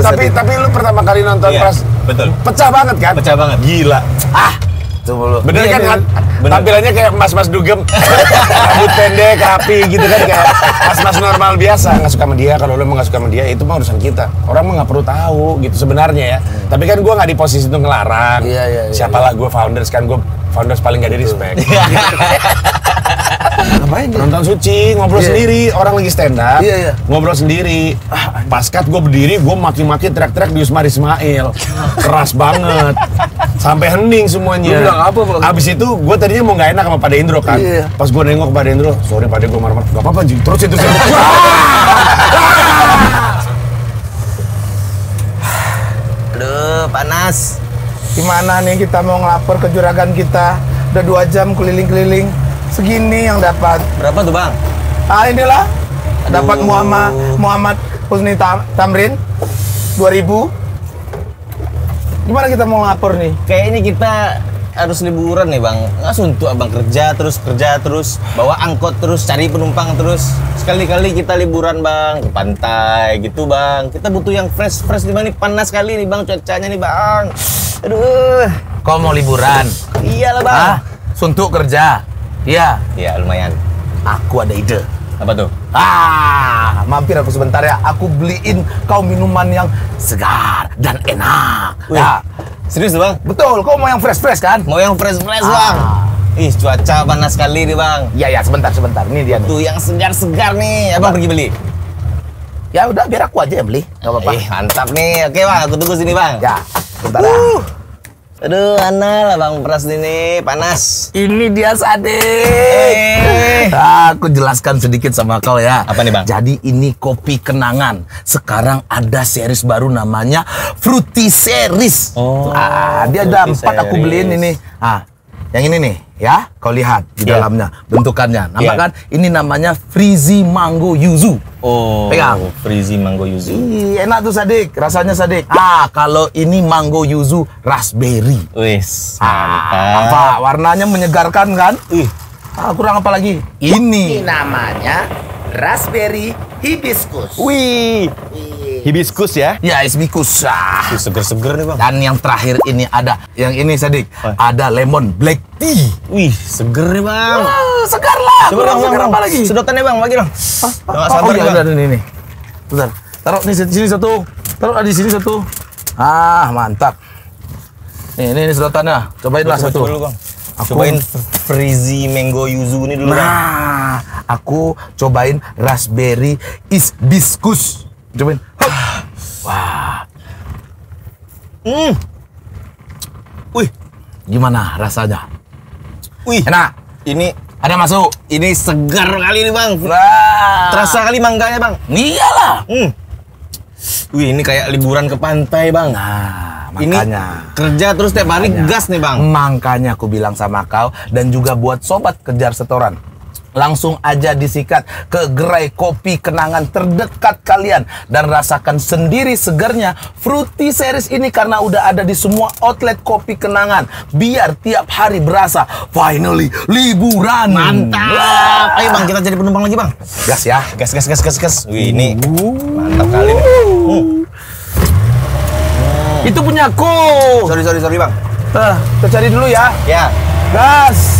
Tapi lu pertama kali nonton pas betul. Pecah banget kan? Pecah banget. Gila. Tuh Bener kan? Bener. Tampilannya kayak mas-mas dugem. Rambut pendek, rapi gitu kan, kayak mas-mas normal biasa. Nggak suka sama dia, kalau lu emang nggak suka sama dia, itu mah urusan kita. Orang mah nggak perlu tahu gitu sebenarnya ya. Tapi kan gua nggak di posisi itu ngelarang. Siapalah gua founders kan, gua founders paling gak di respect. Ngapain dia? Nonton Suci, ngobrol sendiri, orang lagi stand up, ngobrol sendiri. Pas cut gue berdiri, gue maki-maki teriak-teriak di Usmar Ismail. Keras banget. Sampai hening semuanya. Lu bilang apa, Bang? Abis itu gue tadinya mau gak enak sama Pak Dendro kan. Pas gue nengok ke Pak Dendro, sorry Pak Dendro, gue marah-marah. Gak apa-apa, terus itu sih. Aduh, panas. Gimana nih kita mau ngelapor ke juragan kita? Udah 2 jam keliling-keliling. Segini yang dapat. Berapa tuh, Bang? Inilah. Dapat Muhammad Husni Tamrin 2000. Gimana kita mau ngelapor nih? Kayak ini kita harus liburan nih, Bang. Nggak suntuk Abang kerja terus, bawa angkot terus, cari penumpang terus. Sekali-kali kita liburan, Bang, ke pantai gitu, Bang. Kita butuh yang fresh nih, Bang. Ini panas sekali nih, Bang, cuacanya nih, Bang. Aduh. Kau mau liburan? Iyalah, Bang. Suntuk kerja? Iya. Iya, lumayan. Aku ada ide. Apa tuh? Mampir aku sebentar ya. Aku beliin kau minuman yang segar dan enak. Wih. Ya. Serius, Bang? Betul, kau mau yang fresh-fresh kan? Mau yang fresh-fresh, Bang. Ih, cuaca panas sekali nih, Bang. Iya, sebentar. Ini dia nih. Tuh yang segar-segar nih. Abang pergi beli. Ya udah, biar aku aja yang beli. Gak apa-apa. Mantap nih. Oke, Bang, aku tunggu sini, Bang. Ya, bentar ya. Aduh, Ana lah, Bang, peras ini panas. Ini dia Sadik. Aku jelaskan sedikit sama kau ya. Apa nih, Bang? Jadi ini kopi kenangan. Sekarang ada series baru namanya Fruity Series. Dia ada 4 aku beliin ini. Yang ini nih ya, kau lihat di dalamnya bentukannya. Nampak kan? Ini namanya Freezy Mango Yuzu. Pegang. Freezy Mango Yuzu. Enak tuh Sadik, rasanya Sadik. Kalau ini Mango Yuzu Raspberry. Wis, Apa? Warnanya menyegarkan kan? Kurang apa lagi? Ini namanya Raspberry Hibiscus. Wih. Hibiscus ya? Ya, hibiscus. Seger-seger nih, Bang. Dan yang terakhir ini ada, yang ini Sadik, ada lemon black tea. Wih, seger nih, Bang. Segar lah. Coba dong, segar apa lagi? Sedotannya, Bang, bagi dong. Nggak sabar nih, Bang. Ini. Bentar. Taruh di sini satu. Taruh di sini satu. Mantap. Ini sedotannya. Cobainlah satu. Coba dulu, Bang. Cobain Freezy Mango Yuzu ini dulu, Bang. Aku cobain raspberry hibiscus. Cobain. Wah. Wih, gimana rasanya? Wih, enak. Ini ada masuk. Ini segar kali nih, Bang. Terasa kali mangganya, Bang. Iyalah. Wih, ini kayak liburan ke pantai, Bang. Makanya. Ini kerja terus tiap hari gas nih, Bang. Makanya aku bilang sama kau dan juga buat sobat kejar setoran. Langsung aja disikat ke gerai kopi kenangan terdekat kalian dan rasakan sendiri segarnya Fruity Series ini karena udah ada di semua outlet kopi kenangan. Biar tiap hari berasa finally liburan. Mantap. Ayo, Bang, kita jadi penumpang lagi, Bang. Gas ya. Gas. Wih, ini mantap kali nih. Itu punyaku. Sorry, Bang. Kita cari dulu ya. Ya. Gas.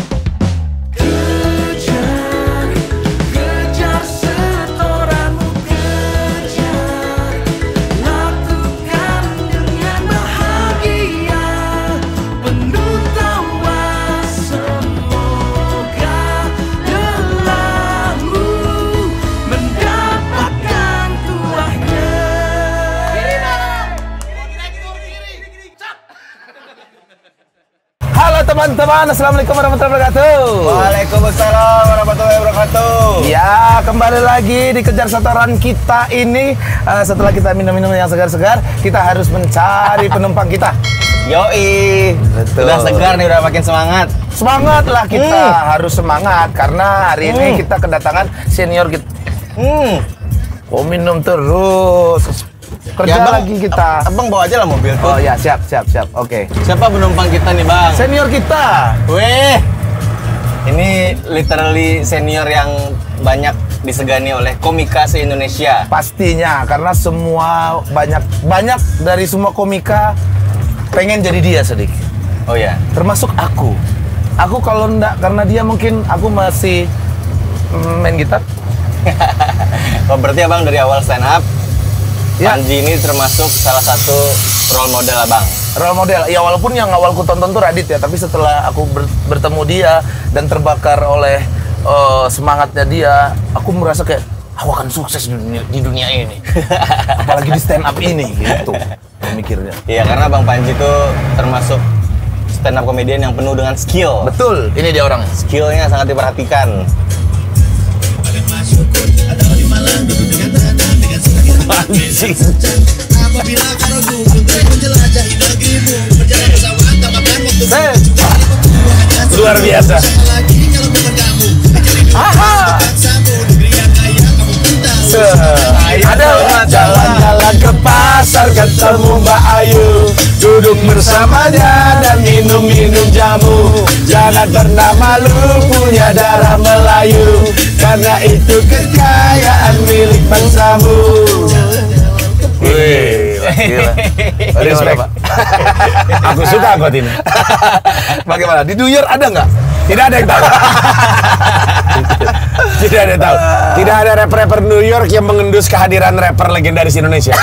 Teman-teman, assalamualaikum warahmatullahi wabarakatuh. Waalaikumsalam warahmatullahi wabarakatuh. Ya, kembali lagi di kejar setoran kita ini. Setelah kita minum-minum yang segar-segar, kita harus mencari penumpang kita. Yoi. Betul. Udah segar nih, udah makin semangat. Semangat lah kita, harus semangat karena hari ini kita kedatangan senior kita. Oh, minum terus. Kerja ya, lagi kita. Abang bawa aja lah mobil tuh. Oh ya, siap. Oke. Siapa penumpang kita nih, Bang? Senior kita. Weh. Ini literally senior yang banyak disegani oleh komika se-Indonesia. Pastinya, karena semua banyak dari semua komika pengen jadi dia, Sadik. Oh ya. Termasuk aku. Aku kalau enggak karena dia mungkin aku masih main gitar. Oh, berarti abang dari awal stand up, Ya. Panji ini termasuk salah satu role model abang. Role model. Ya walaupun yang awal ku tonton tuh Radit ya, tapi setelah aku bertemu dia dan terbakar oleh semangatnya dia, aku merasa kayak aku akan sukses di dunia ini. Apalagi di stand up ini gitu. Mikirnya. Iya, karena Bang Panji itu termasuk stand up komedian yang penuh dengan skill. Betul, ini dia orangnya. Skillnya sangat diperhatikan. Luar biasa. Ada Jalan-jalan ke pasar ketemu Mbak Ayu, duduk bersamanya dan minum-minum jamu. Jangan pernah malu punya darah Melayu, karena itu kekayaan milik bangsamu. Wih, gila. respect. Aku suka angkot ini. Bagaimana? Di New Year ada nggak? Tidak ada yang tahu. Tidak ada yang tahu. Tidak ada rapper New York yang mengendus kehadiran rapper legendaris Indonesia.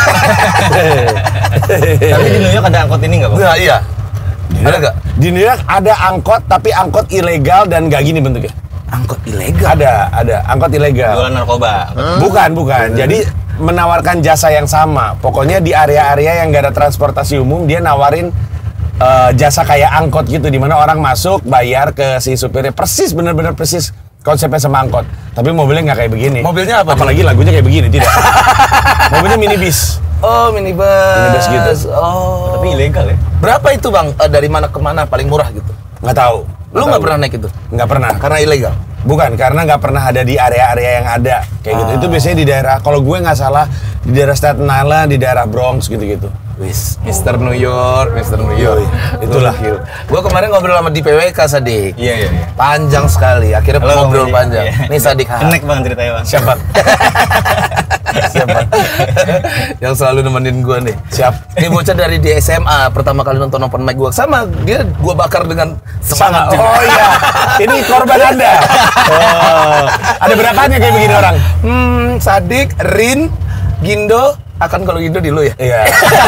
Tapi di New York ada angkot ini nggak, Bang? Nah, iya. Ada nggak? Di New York ada angkot, tapi angkot ilegal dan nggak gini bentuknya. Angkot ilegal? Ada angkot ilegal. Jualan narkoba. Bukan. Jadi menawarkan jasa yang sama. Pokoknya di area-area yang nggak ada transportasi umum, dia nawarin jasa kayak angkot gitu, di mana orang masuk bayar ke si supirnya, persis bener-bener persis konsepnya sama angkot. Tapi mobilnya nggak kayak begini. Mobilnya apa? Apalagi lagunya kayak begini, tidak. Mobilnya minibus. Oh, minibus. Minibus gitu. Oh. Tapi ilegal ya? Berapa itu, Bang? Dari mana ke mana paling murah gitu? Nggak tahu. Lu nggak pernah naik itu? Nggak pernah. Karena ilegal. Bukan, karena nggak pernah ada di area-area yang ada kayak gitu. Itu biasanya di daerah, kalau gue nggak salah, di daerah Staten Island, di daerah Bronx gitu-gitu. Wis, Mr. New York, Mr. New York. Itulah. Gua kemarin ngobrol sama di PWK, Sadik. Iya. Panjang sekali, akhirnya Halo, ngobrol Bang Panji. panjang. Iya. Nih Sadik. Connect Bang ceritanya, Bang. Siapa? Siapa? Yang selalu nemenin gua nih. Siap. Ini bocah dari di SMA, pertama kali nonton open mic gua. Sama, dia gua bakar dengan semangat juga. Oh iya, ini korban Anda. Oh. Ada berapanya kayak begini orang? Sadik, Rin, Gindo, akan kalau Gindo di lu ya? Iya.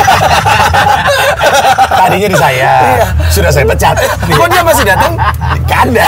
Tadinya di saya. Sudah saya pecat. Kok dia masih datang? Kanda.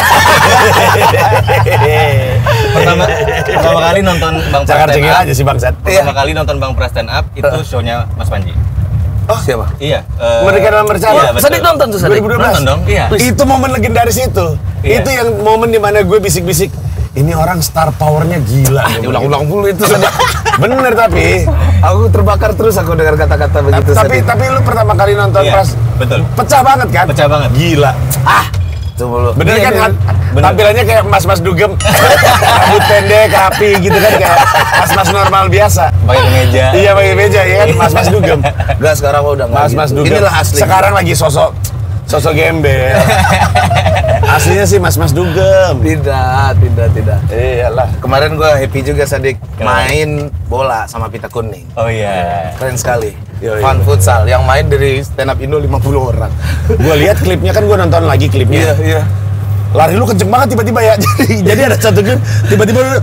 Pertama kali nonton Bang Pras Cakar stand cengil up. aja sih bangsat. Pertama kali nonton Bang Pras stand up itu show-nya Mas Panji. Oh, siapa? Iya. Mereka dalam bercanda. Iya, betul. Sadik nonton tuh, Sadik. 2012. Nonton dong, iya. Itu momen legendaris itu. Iya. Itu yang momen dimana gue bisik-bisik. Ini orang star powernya gila. Diulang-ulang dulu itu, Sadik. Bener tapi. Aku terbakar terus aku dengar kata-kata begitu, Sadik. Tapi lu pertama kali nonton Iya, Pras. betul. Pecah banget kan? Pecah banget. Gila. Tuh mulu. Bener Iya, kan? iya. Bener. Tampilannya kayak mas-mas dugem. Rambut pendek, rapi gitu kan, kayak mas-mas normal biasa. Pakai kemeja. Iya, pakai meja ya kan, mas-mas dugem. Enggak, sekarang udah enggak. Mas-mas gitu. dugem. Inilah asli. Sekarang lagi sosok gembel. Aslinya sih mas-mas dugem. Tidak. Iyalah. Kemarin gua happy juga, Sadik, Kenapa? main bola sama Pita Kuning. Oh iya. Keren sekali. Yoi. Fun futsal yang main dari stand up Indo 50 orang. Gue lihat klipnya kan, gue nonton lagi klipnya. Iya. Lari lu kenceng banget tiba-tiba ya. Jadi ada satu game tiba-tiba lu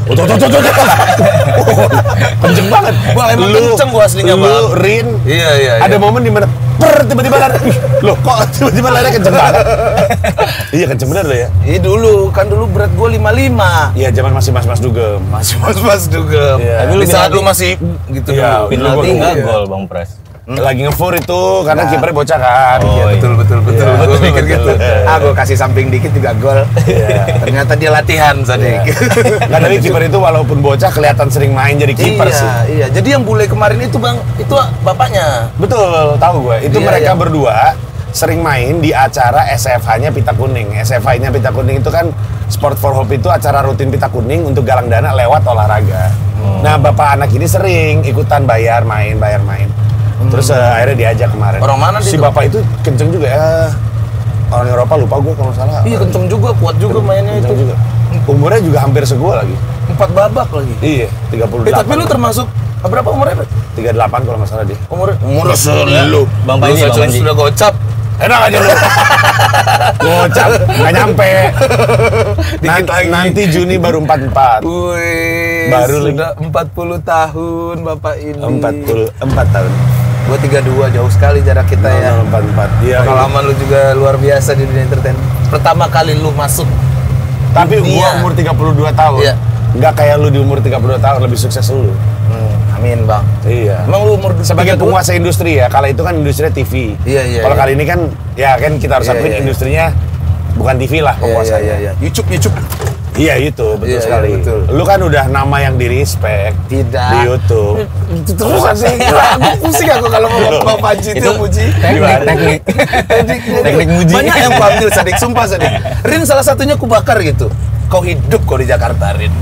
kenceng banget. Bang, emang kenceng gua aslinya, lu, Bang. Rin. Iya. Ada momen dimana tiba-tiba lari. Loh, kok tiba-tiba lari kenceng banget? Iya, kenceng bener lo ya. Iya dulu berat gua 55. Iya, zaman masih mas-mas dugem. Masih mas juga. Iya. Tapi lu Di saat saat lu masih gitu Iya, dulu. Penalti Dulu gua- nggak iya. gol Bang Pras. Lagi ngefur itu karena Nah. kipernya bocah kan. Oh, Iya, iya. Betul. Iya, Gua betul, mikir betul. gitu. Gua kasih samping dikit juga gol. Ternyata dia latihan, Sadik. Kan tapi kiper itu walaupun bocah kelihatan sering main jadi kiper sih. Iya. Jadi yang bule kemarin itu, Bang, itu bapaknya. Betul, tahu gue. Itu Iya, mereka iya. berdua sering main di acara SFH-nya Pita Kuning. SFH-nya Pita Kuning itu kan Sport for Hope, itu acara rutin Pita Kuning untuk galang dana lewat olahraga. Nah, bapak anak ini sering ikutan bayar main. Terus akhirnya diajak kemarin. Orang mana Si dia tuh? bapak itu kenceng juga ya. Orang Eropa, lupa gue kalau nggak salah. Iya, kenceng juga, kuat juga mainnya Kenceng itu. juga. Umurnya juga hampir segua lagi. 4 babak lagi. Iya, 38. Tapi lu termasuk berapa umurnya? 38 kalau nggak salah dia. Umur Lu. Bang Panji, Bang Panji. sudah gocap. Enak aja lu. Gocap, nggak nyampe. Dikit lagi. Nanti Juni baru 44. Wih, Baru sudah 40 tahun Bapak ini. 44 tahun. Gua 32, jauh sekali jarak kita ya. 44. Iya. Pengalaman lu juga luar biasa di dunia entertain. Pertama kali lu masuk. Tapi gua Iya. umur 32 tahun. Iya. Nggak kayak lu di umur 32 tahun, lebih sukses lu. Amin, Bang. Iya. Emang lu umur Sebagai 32? penguasa industri ya, kalau itu kan industrinya TV. Iya. Kalau kali ini kan, ya kan kita harus Iya, akuin iya. industrinya bukan TV lah penguasanya. Iya. YouTube. Iya itu, betul Iya, sekali. iya, betul. Lu kan udah nama yang di respect Tidak. di YouTube. Terus sih, pusing aku kalau mau Bang Panji itu muji. Teknik muji. Banyak yang ku ambil, Sadik, sumpah Sadik. Rin salah satunya ku bakar gitu. Kau hidup kau di Jakarta, Rin.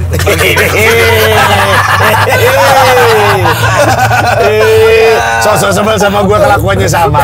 Sosok sebel sama gua, kelakuannya sama.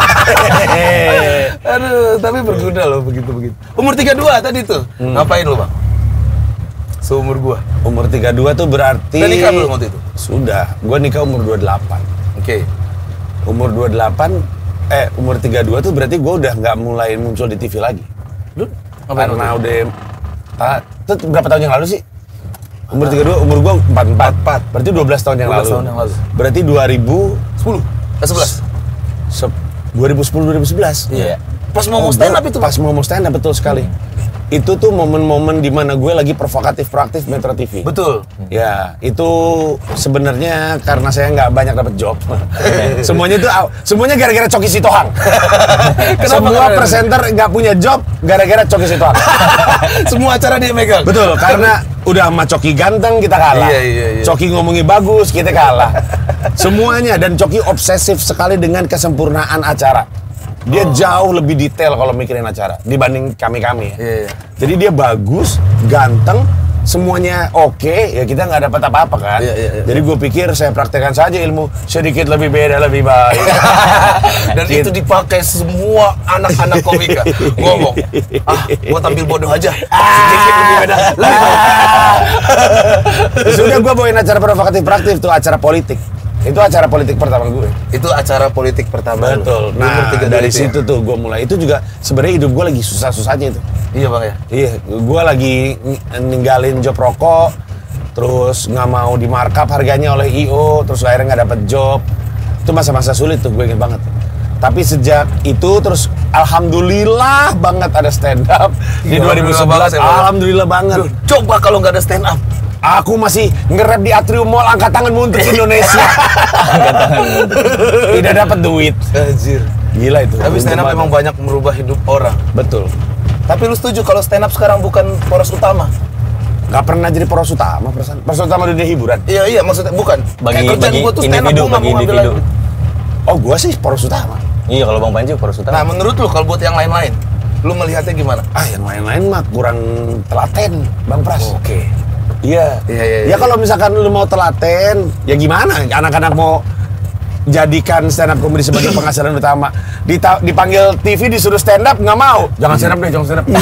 Aduh, tapi berguna loh begitu. Umur 32 tadi tuh. Ngapain lu, Bang? Seumur gua. Umur 32 tuh berarti Udah nikah belum waktu itu? Sudah. Gua nikah umur 28. Oke. Umur 28 umur 32 tuh berarti gua udah nggak mulai muncul di TV lagi. Lu ngapain? Karena udah itu berapa tahun yang lalu sih? Umur 32, umur gua 44. Berarti 12 tahun yang 12 lalu. tahun yang lalu. Berarti 10. 11. 2010 2011. Iya. Pas mau stand up itu. Pas mau stand up, betul sekali. Itu tuh momen-momen dimana gue lagi provokatif proaktif Metro TV. Betul. Ya, itu sebenarnya karena saya nggak banyak dapat job. semuanya gara-gara Coki Sitohang. Semua presenter nggak punya job gara-gara Coki Sitohang. Semua acara dia megang. Betul, karena udah sama Coki ganteng kita kalah. Iya. Coki ngomongnya bagus kita kalah. Semuanya, dan Coki obsesif sekali dengan kesempurnaan acara. Dia jauh lebih detail kalau mikirin acara dibanding kami-kami ya. Iya. Jadi dia bagus, ganteng, semuanya oke, ya kita nggak dapat apa-apa kan. Iya. Jadi gue pikir saya praktekkan saja ilmu sedikit lebih beda, lebih baik. Dan itu dipakai semua anak-anak komika. Ngomong, gua tampil bodoh aja. Sedikit lebih beda, lebih baik. Sudah gue bawain acara provokatif praktif tuh, acara politik. Itu acara politik pertama gue. Itu acara politik pertama. Betul. Lu. Nah, Umur 32 dari itu situ tuh gue mulai. Itu juga sebenarnya hidup gue lagi susah-susahnya itu. Iya, Bang ya. Iya, gue lagi ninggalin job rokok, terus nggak mau di markup harganya oleh IO, terus akhirnya nggak dapet job. Itu masa-masa sulit tuh, gue inget banget. Tapi sejak itu terus alhamdulillah banget ada stand up di Iya, 2011. alhamdulillah banget ya, Bang. Alhamdulillah banget. Duh, coba kalau nggak ada stand up. Aku masih nge-rap di Atrium Mall, angkat tanganmu untuk Indonesia. Tidak dapat duit. Anjir. Gila itu. Tapi stand up memang banyak merubah hidup orang. Betul. Tapi lu setuju kalau stand up sekarang bukan poros utama? Gak pernah jadi poros utama, perasaan. Poros utama dunia hiburan. Iya, maksudnya bukan. Kayak kerjaan gua tuh stand up, individu, gua nggak bagi mau ngambil individu. lagi. Oh, gua sih poros utama. Iya, kalau Bang Panji poros utama. Nah, menurut lu kalau buat yang lain-lain, lu melihatnya gimana? Yang lain-lain mah kurang telaten, Bang Pras. Oke. Iya. Iya. Ya kalau misalkan lu mau telaten, ya gimana? Anak-anak mau jadikan stand up comedy sebagai penghasilan utama. Dipanggil TV disuruh stand up nggak mau. Jangan stand up deh, jangan stand up.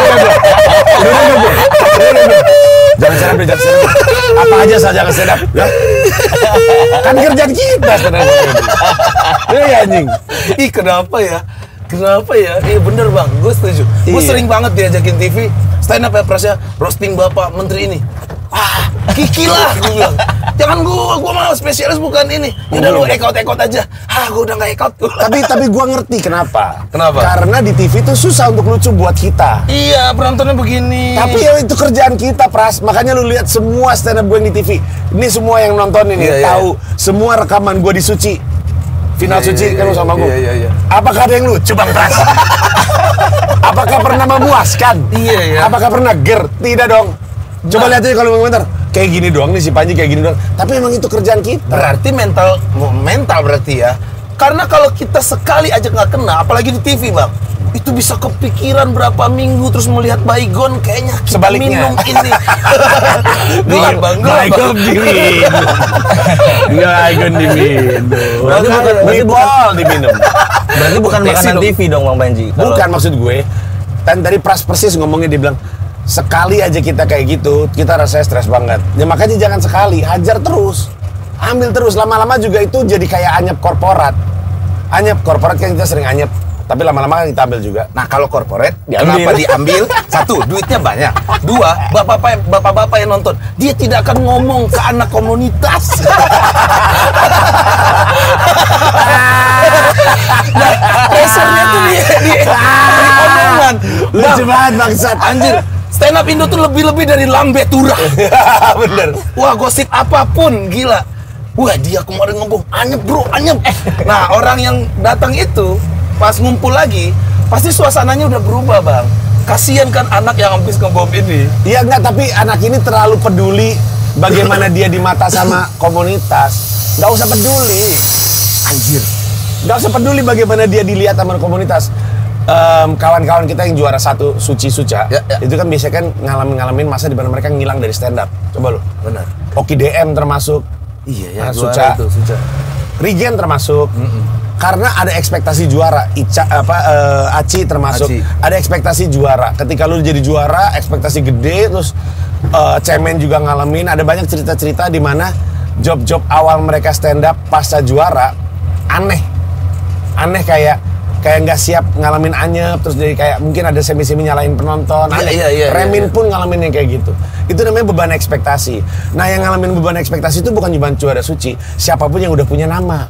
Jangan stand up deh, jangan stand up. Apa aja saja jangan stand up. Ya. Kan kerjaan kita stand up. Iya anjing. Ih, kenapa ya? Iya bener Bang, gue setuju. Gue Iya. sering banget diajakin TV stand up ya, Prasnya roasting Bapak Menteri ini. Kiki lah, gue bilang. Jangan gue mau spesialis bukan ini. Udah lu ekot aja. Gue udah gak ekot. Tapi gue ngerti kenapa. Kenapa? Karena di TV itu susah untuk lucu buat kita. Iya, penontonnya begini. Tapi ya itu kerjaan kita, Pras. Makanya lu lihat semua stand up gue yang di TV. Ini semua yang nonton ini Iya. tahu semua rekaman gue di Suci. Final Iya, Suci iya, kan lu sama gue. iya. Apakah ada yang lucu, Bang Pras? Apakah pernah memuaskan? Iya. Apakah pernah ger? Tidak dong. Coba lihat aja kalau komentar. Kayak gini doang nih si Panji, kayak gini doang. Tapi emang itu kerjaan kita. Berarti mental berarti ya. Karena kalau kita sekali aja nggak kena, apalagi di TV Bang, itu bisa kepikiran berapa minggu terus melihat baygon kayaknya kita Sebaliknya. minum ini. Gelar Bang, gelar, Bang. diminum. Baygon diminum. Wipol diminum. Berarti bukan Desi makanan dong. TV dong Bang Panji. Kalau- Bukan, maksud gue. Kan tadi Pras persis ngomongnya, dia bilang sekali aja kita kayak gitu, kita rasanya stres banget. Ya makanya jangan sekali, hajar terus. Ambil terus, lama-lama juga itu jadi kayak anyep korporat. Anyep korporat kan kita sering anyep, tapi lama-lama kan kita ambil juga. Nah, kalau corporate, kenapa diambil? Satu, duitnya banyak. Dua, bapak-bapak yang nonton, dia tidak akan ngomong ke anak komunitas. Nah, pressure-nya tuh di omongan. Lucu banget bangsat. Anjir, stand up Indo tuh lebih-lebih dari lambe turah. Bener. Wah, gosip apapun, gila. Wah, dia kemarin ngomong, anyep bro, anyep. Nah, orang yang datang itu, pas ngumpul lagi, pasti suasananya udah berubah, Bang. Kasian kan anak yang habis ngebom ini. Iya enggak, tapi anak ini terlalu peduli bagaimana dia di mata sama komunitas. Nggak usah peduli. Anjir. Nggak usah peduli bagaimana dia dilihat sama komunitas. Kawan-kawan kita yang juara 1 Suca, Ya. itu kan biasanya kan ngalamin masa di mana mereka ngilang dari stand up. Coba lu. Benar. Oki DM termasuk, Iya ya, Suca. Suca. Regen termasuk. Karena ada ekspektasi juara. Aci termasuk. Aci. Ada ekspektasi juara. Ketika lu jadi juara, ekspektasi gede, terus Cemen juga ngalamin. Ada banyak cerita-cerita di mana job-job awal mereka stand up pasca juara aneh kayak nggak siap ngalamin anyep, terus jadi kayak mungkin ada semi-semi nyalain penonton. Aneh. Iya, Remin pun ngalamin yang kayak gitu. Itu namanya beban ekspektasi. Nah, yang ngalamin beban ekspektasi itu bukan cuma juara Suci, siapapun yang udah punya nama.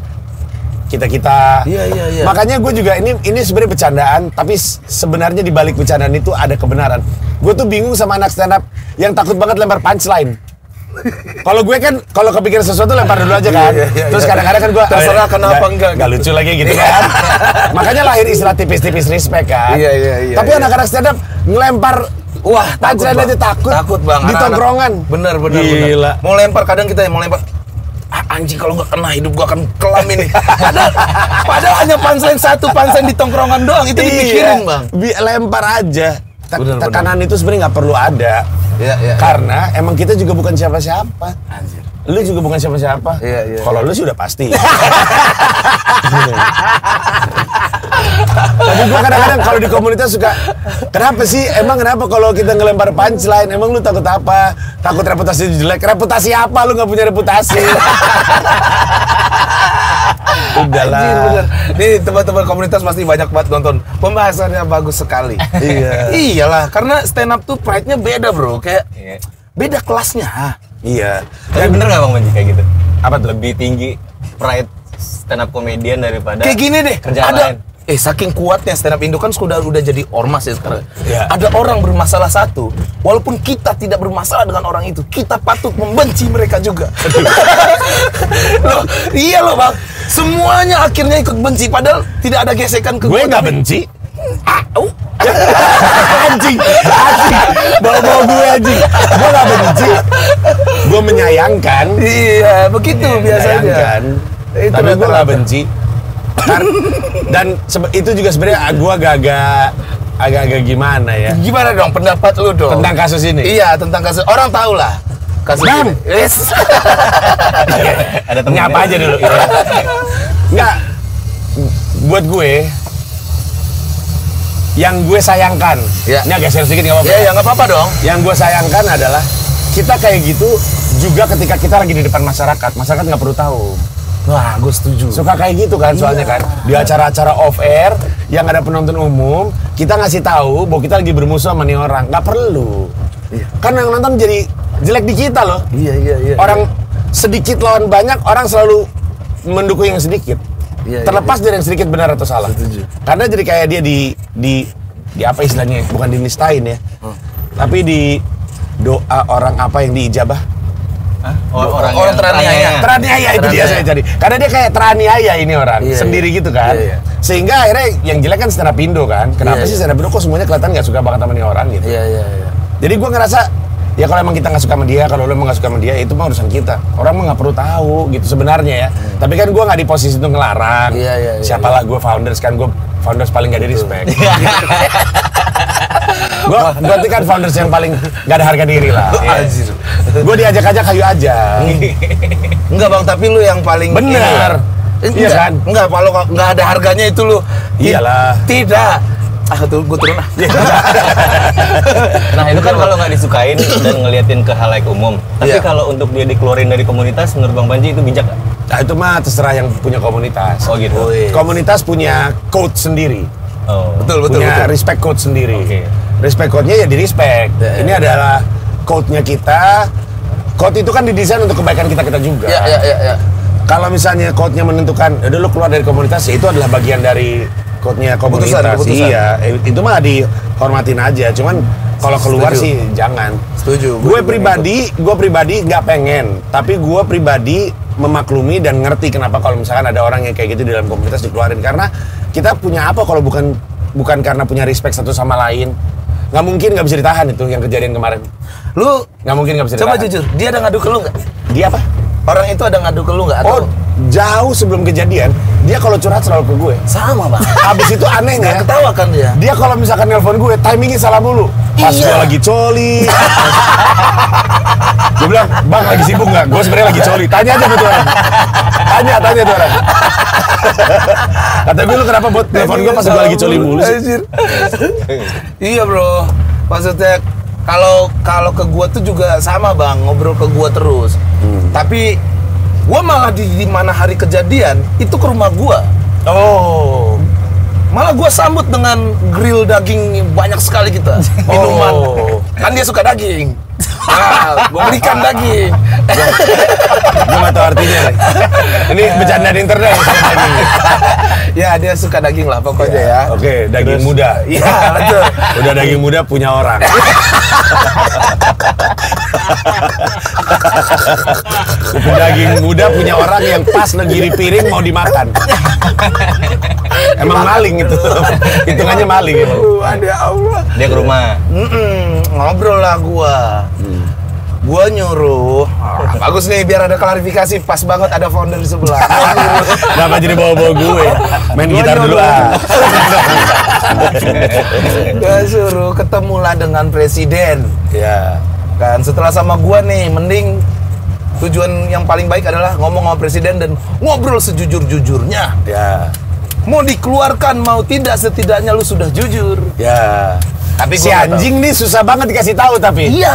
Kita. Iya. Makanya gue juga ini sebenarnya bercandaan, tapi sebenarnya di balik bercandaan itu ada kebenaran. Gue tuh bingung sama anak stand up yang takut banget lempar punchline. Kalau gue kan, kalau kepikiran sesuatu lempar dulu aja kan. Iya. Terus kadang-kadang kan gue terserah kenapa enggak Gak lucu lagi gitu kan. Makanya lahir istilah tipis-tipis respect kan. Iya. Tapi anak-anak stand up ngelempar, wah, punchline aja takut. Takut, Bang. Di tongkrongan. Bener. Gila. Mau lempar, kadang kita yang mau lempar. Anjing, kalau nggak kena hidup gua akan kelam ini. Padahal hanya punchline di tongkrongan doang, itu dipikirin, Bang. Lempar aja. Bener. Tekanan itu sebenarnya nggak perlu ada. Iya. Karena emang kita juga bukan siapa-siapa. Anjir. Lu juga bukan siapa-siapa. Iya. Kalau lu sih udah pasti. Tapi gua kadang-kadang kalau di komunitas suka, kenapa sih? Emang kenapa kalau kita ngelempar punchline? Emang lu takut apa? Takut reputasi jelek? Reputasi apa? Lu nggak punya reputasi. Udahlah. Anjir, bener. Nih teman-teman komunitas pasti banyak banget nonton. Pembahasannya bagus sekali. Iya. Iyalah, karena stand up tuh pride-nya beda, bro. Kayak beda kelasnya. Iya. Tapi bener nggak Bang Benji kayak gitu? Apa tuh? Lebih tinggi pride stand up komedian daripada Kayak gini deh, kerjaan ada lain. saking kuatnya stand up Indo kan sudah jadi ormas ya sekarang. Iya. Ada orang bermasalah satu, walaupun kita tidak bermasalah dengan orang itu, kita patut membenci mereka juga. Loh, iya loh, Bang. Semuanya akhirnya ikut benci padahal tidak ada gesekan ke Gue nggak benci. Anjing. Bawa gue anjing. Gue nggak benci. Gue menyayangkan. Iya, begitu biasanya. Menyayangkan. Itu Tapi gue rata-rata. nggak benci. Dan itu juga sebenarnya gue agak gimana ya Gimana dong pendapat lu dong? tentang kasus ini. Iya, tentang kasus. Orang tahu lah. Kasus Bang! ini. Yes. Ada temennya. Nyapa aja dulu. Nggak. Buat gue, yang gue sayangkan, Ya. ini agak serius sedikit nggak apa-apa. Ya, nggak apa-apa dong. Yang gue sayangkan adalah kita kayak gitu juga ketika kita lagi di depan masyarakat nggak perlu tahu. Wah, gue setuju. Suka kayak gitu kan soalnya kan di acara-acara off air yang ada penonton umum, kita ngasih tahu bahwa kita lagi bermusuh sama nih orang. Nggak perlu. Iya. Kan yang nonton jadi jelek di kita loh. Iya. Orang sedikit lawan banyak, orang selalu mendukung yang sedikit. Iya, Terlepas dari yang sedikit benar atau salah. Setuju. Karena jadi kayak dia di apa istilahnya? Bukan dinistain ya. Tapi di doa orang apa yang diijabah? Orang Orang teraniaya. Teraniaya itu dia saya jadi. Karena dia kayak teraniaya ini orang Iya, sendiri iya. gitu kan. Iya. Sehingga akhirnya yang jelek kan stand up Indo kan. Kenapa Iya, sih iya. stand up Indo kok semuanya kelihatan nggak suka banget sama nih orang gitu. Iya. Jadi gue ngerasa ya kalau emang kita nggak suka sama dia, kalau lo emang nggak suka sama dia itu mah urusan kita. Orang mah nggak perlu tahu gitu sebenarnya ya. Tapi kan gue nggak di posisi itu ngelarang. Iya. Siapalah gue founders kan, gue founders paling gak di respect. Gue berarti kan founders yang paling gak ada harga diri lah. Anjir. Gue diajak-ajak kayu aja. Enggak, Bang, tapi lu yang paling Bener. ini. Iya kan? Enggak, kalau nggak ada harganya itu lu. Iyalah. Tidak. tuh gue turun lah. Nah itu kan kalau nggak disukain dan ngeliatin ke halayak umum. Tapi Iya. kalau untuk dia dikeluarin dari komunitas, menurut Bang Panji itu bijak nggak? Nah, itu mah terserah yang punya komunitas. Oh gitu. Wih. Komunitas punya code sendiri. Oh. Betul. Punya respect code sendiri. Oke. Respect code-nya ya di respect. Ya, Ini adalah code-nya kita. Code itu kan didesain untuk kebaikan kita juga. Ya. Kalau misalnya code-nya menentukan, udah lu keluar dari komunitas, ya itu adalah bagian dari code-nya komunitas. Keputusan. Iya, itu mah dihormatin aja. Cuman kalau keluar Setuju. sih jangan. Setuju. Gue pribadi nggak pengen, tapi gue pribadi memaklumi dan ngerti kenapa kalau misalkan ada orang yang kayak gitu di dalam komunitas dikeluarin. Karena kita punya apa kalau bukan karena punya respect satu sama lain. Nggak mungkin nggak bisa ditahan itu yang kejadian kemarin. Lu Nggak mungkin nggak bisa coba ditahan. jujur, dia ada ngadu ke lu nggak? Dia apa? Orang itu ada ngadu ke lu nggak? Oh, jauh sebelum kejadian, dia kalau curhat selalu ke gue. sama bang. Habis itu anehnya, Nggak ketawa kan dia? dia kalau misalkan nelpon gue, timingnya salah mulu. Pas Iya. gue lagi coli. Gue bilang, bang lagi sibuk nggak? Gue sebenarnya lagi coli. Tanya aja tuh orang. Tanya tuh orang. Kata gue, lu kenapa buat telepon gue pas gue lagi coli mulu sih? Anjir. Iya bro, maksudnya kalau ke gua tuh juga sama bang, ngobrol ke gua terus. Tapi gua malah di mana hari kejadian itu ke rumah gua. Oh. Malah gua sambut dengan grill daging banyak sekali kita, minuman. Oh. Kan dia suka daging. Nah, gua belikan daging. Gue nggak tahu artinya nih. Ini bercanda di internet. Ya dia suka daging lah pokoknya ya. Oke, daging muda. Iya betul. Udah daging muda punya orang. Daging muda punya orang yang pas ngegiri piring mau dimakan. Emang maling itu. Hitungannya maling emang. Ada Allah. Dia ke rumah. Ngobrol lah gua. Gua nyuruh. Bagus nih biar ada klarifikasi, pas banget ada founder di sebelah. Kenapa jadi bawa-bawa gue? Main Gua gitar dulu nyuruh. ah. Gua suruh ketemulah dengan presiden. Ya. Kan setelah sama gua nih, mending tujuan yang paling baik adalah ngomong sama presiden dan ngobrol sejujur-jujurnya. Ya. Mau dikeluarkan mau tidak, setidaknya lu sudah jujur. Ya. Tapi Si gua nggak anjing nih susah banget dikasih tahu tapi. Iya.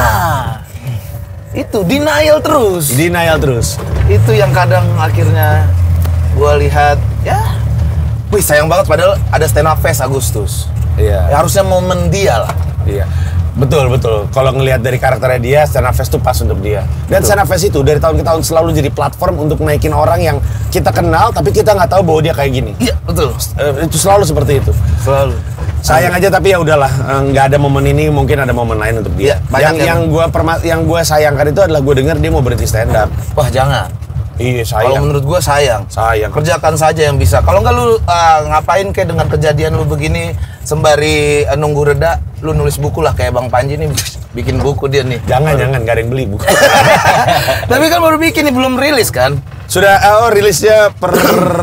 Itu denial terus. Denial terus. Itu yang kadang akhirnya gua lihat, ya, wih sayang banget padahal ada stand up fest Agustus. Iya. Ya, harusnya momen dia lah. Iya. Betul. Kalau ngelihat dari karakternya dia, Stand Up Fest itu pas untuk dia. Dan Stand Up Fest itu dari tahun ke tahun selalu jadi platform untuk naikin orang yang kita kenal tapi kita nggak tahu bahwa dia kayak gini. Iya, betul. Itu selalu seperti itu. Selalu. Sayang aja tapi ya udahlah, nggak ada momen ini, mungkin ada momen lain untuk dia. Iya, banyak yang gue sayangkan itu adalah gue dengar dia mau berhenti stand up. Wah, jangan. Iya Kalau sayang. menurut gua sayang. Sayang. Kerjakan saja yang bisa. Kalau nggak lu ngapain kayak dengan kejadian lu begini sembari nunggu reda, lu nulis buku lah kayak Bang Panji nih bikin buku dia nih. Jangan nggak ada yang beli buku. Tapi kan baru bikin nih, belum rilis kan? Sudah rilisnya per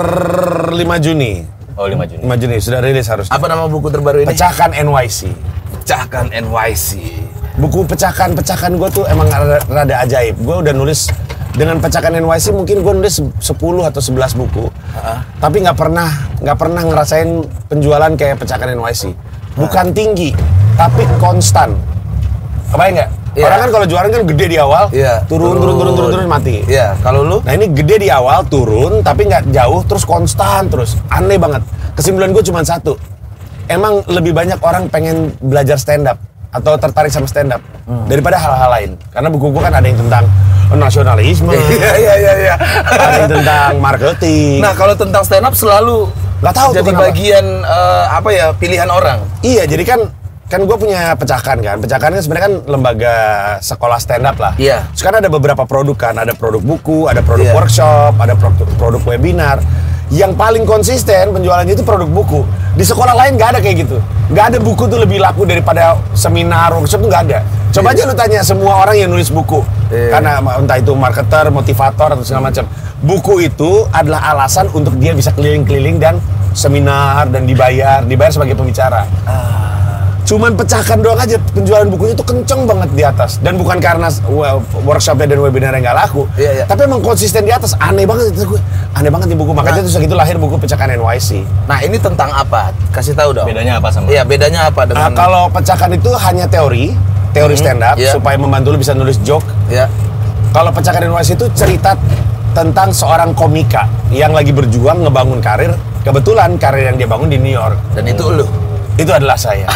5 Juni. Oh 5 Juni. 5 Juni sudah rilis harusnya. Apa nama buku terbaru ini? Pecahkan NYC. Pecahkan NYC. Buku pecahkan gue tuh emang rada ajaib. Gue udah nulis dengan Pecahkan NYC mungkin gue nulis 10 atau 11 buku. Tapi nggak pernah ngerasain penjualan kayak Pecahkan NYC. Bukan tinggi, tapi konstan. Kebayang nggak? Iya. Orang kan kalau jualan kan gede di awal, Iya. turun mati. Iya, kalau lu? Nah ini gede di awal, turun, tapi nggak jauh, terus konstan terus. Aneh banget. Kesimpulan gue cuma satu. Emang lebih banyak orang pengen belajar stand up atau tertarik sama stand up daripada hal-hal lain. Karena buku gue kan ada yang tentang nasionalisme, Iya. ada yang tentang marketing. Nah, kalau tentang stand up selalu Nggak tahu tuh jadi kenapa. bagian pilihan orang. Iya, jadi kan gue punya Pecahkan kan. Pecahkan kan sebenarnya kan lembaga sekolah stand up lah. Iya. Terus kan ada beberapa produk kan, ada produk buku, ada produk Iya. workshop, ada produk webinar. Yang paling konsisten penjualannya itu produk buku. Di sekolah lain nggak ada kayak gitu. Nggak ada buku tuh lebih laku daripada seminar, workshop tuh nggak ada. Coba aja lu tanya semua orang yang nulis buku. Iya. Karena entah itu marketer, motivator atau segala macam. Buku itu adalah alasan untuk dia bisa keliling-keliling dan seminar dan dibayar sebagai pembicara. Cuman pecahkan doang aja, penjualan bukunya tuh kenceng banget di atas. Dan bukan karena workshopnya dan webinarnya nggak laku, tapi emang konsisten di atas. Aneh banget itu gue, aneh banget di buku. Makanya terus segitu lahir buku Pecahkan NYC. Nah, ini tentang apa? Kasih tahu dong. Bedanya apa sama? Iya, bedanya apa dengan Kalau Pecahkan itu hanya teori stand up supaya membantu lu bisa nulis joke. ya. Kalau Pecahkan NYC itu cerita tentang seorang komika yang lagi berjuang ngebangun karir. Kebetulan karir yang dia bangun di New York. Dan itu lu. Itu adalah saya.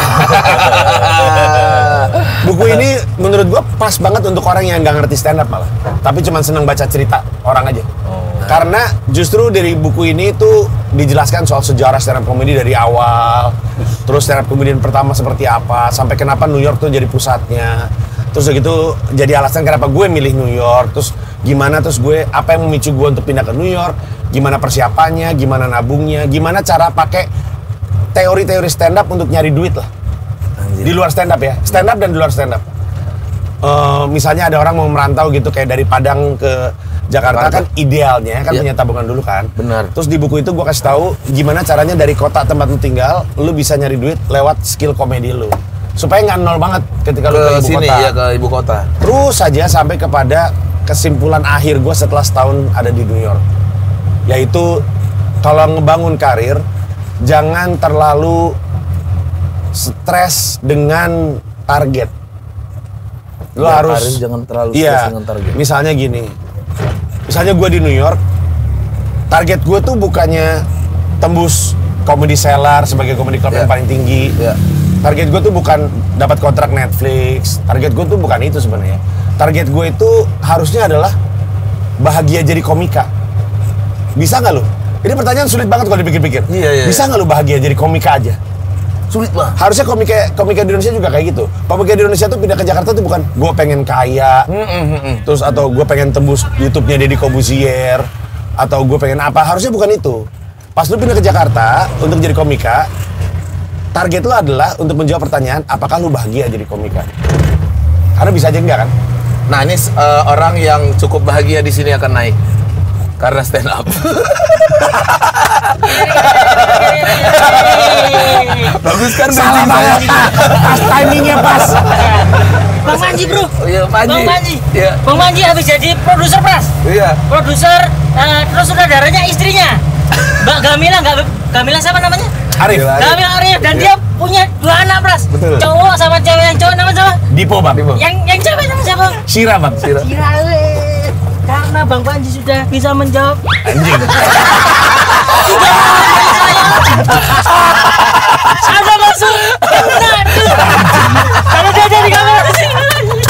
Buku ini menurut gua pas banget untuk orang yang nggak ngerti stand up malah. Tapi cuma senang baca cerita orang aja. Karena justru dari buku ini tuh dijelaskan soal sejarah stand up comedy dari awal. Terus stand up comedian pertama seperti apa, sampai kenapa New York tuh jadi pusatnya. Terus gitu jadi alasan kenapa gue milih New York. Terus gimana gue apa yang memicu gue untuk pindah ke New York, gimana persiapannya, gimana nabungnya, gimana cara pakai teori-teori stand up untuk nyari duit lah. Anjir. Di luar stand up ya, stand up dan di luar stand up. Misalnya ada orang mau merantau gitu kayak dari Padang ke Jakarta kan idealnya kan punya tabungan dulu kan. Benar. Terus di buku itu gue kasih tahu gimana caranya dari kota tempat lu tinggal, lu bisa nyari duit lewat skill komedi lu. Supaya nggak nol banget ketika lu ke ibu sini kota. ya, ke ibu kota. Terus saja sampai kepada kesimpulan akhir gue setelah setahun ada di New York. Yaitu kalau ngebangun karir, jangan terlalu stres dengan target. Lo harus karir jangan terlalu stres dengan target. Misalnya gini. Misalnya gue di New York, target gue tuh bukannya tembus comedy seller sebagai comedy club yang paling tinggi. Target gue tuh bukan dapat kontrak Netflix. Target gue tuh bukan itu sebenarnya. Target gue itu harusnya adalah bahagia jadi komika. Bisa nggak lo? Ini pertanyaan sulit banget kalau dipikir-pikir. Bisa nggak lu bahagia jadi komika aja? Sulit banget. Harusnya komika di Indonesia juga kayak gitu. Komika di Indonesia tuh pindah ke Jakarta tuh bukan gue pengen kaya, terus atau gue pengen tembus YouTube-nya Deddy Corbuzier, atau gue pengen apa. Harusnya bukan itu. Pas lu pindah ke Jakarta untuk jadi komika, target lu adalah untuk menjawab pertanyaan, apakah lu bahagia jadi komika? Karena bisa aja enggak kan? Nah, ini orang yang cukup bahagia di sini akan naik karena stand up. Bagus kan? Salah banget. Pas timingnya pas. Bang Panji bro. Iya, Panji. Bang Panji. Iya. Bang Panji habis jadi produser pras. Iya. Produser, terus saudaranya istrinya. Mbak Gamila siapa namanya? Arif. Gamila Arif dan dia punya 2 anak pras. Betul. Cowok sama cewek, yang cowok namanya siapa? Dipo bang. Yang cewek namanya siapa? Syira bang. Kira karena Bang Panji sudah bisa menjawab. Anjing. Ada masuk. Nah, kalau dia jadi kamera di sini.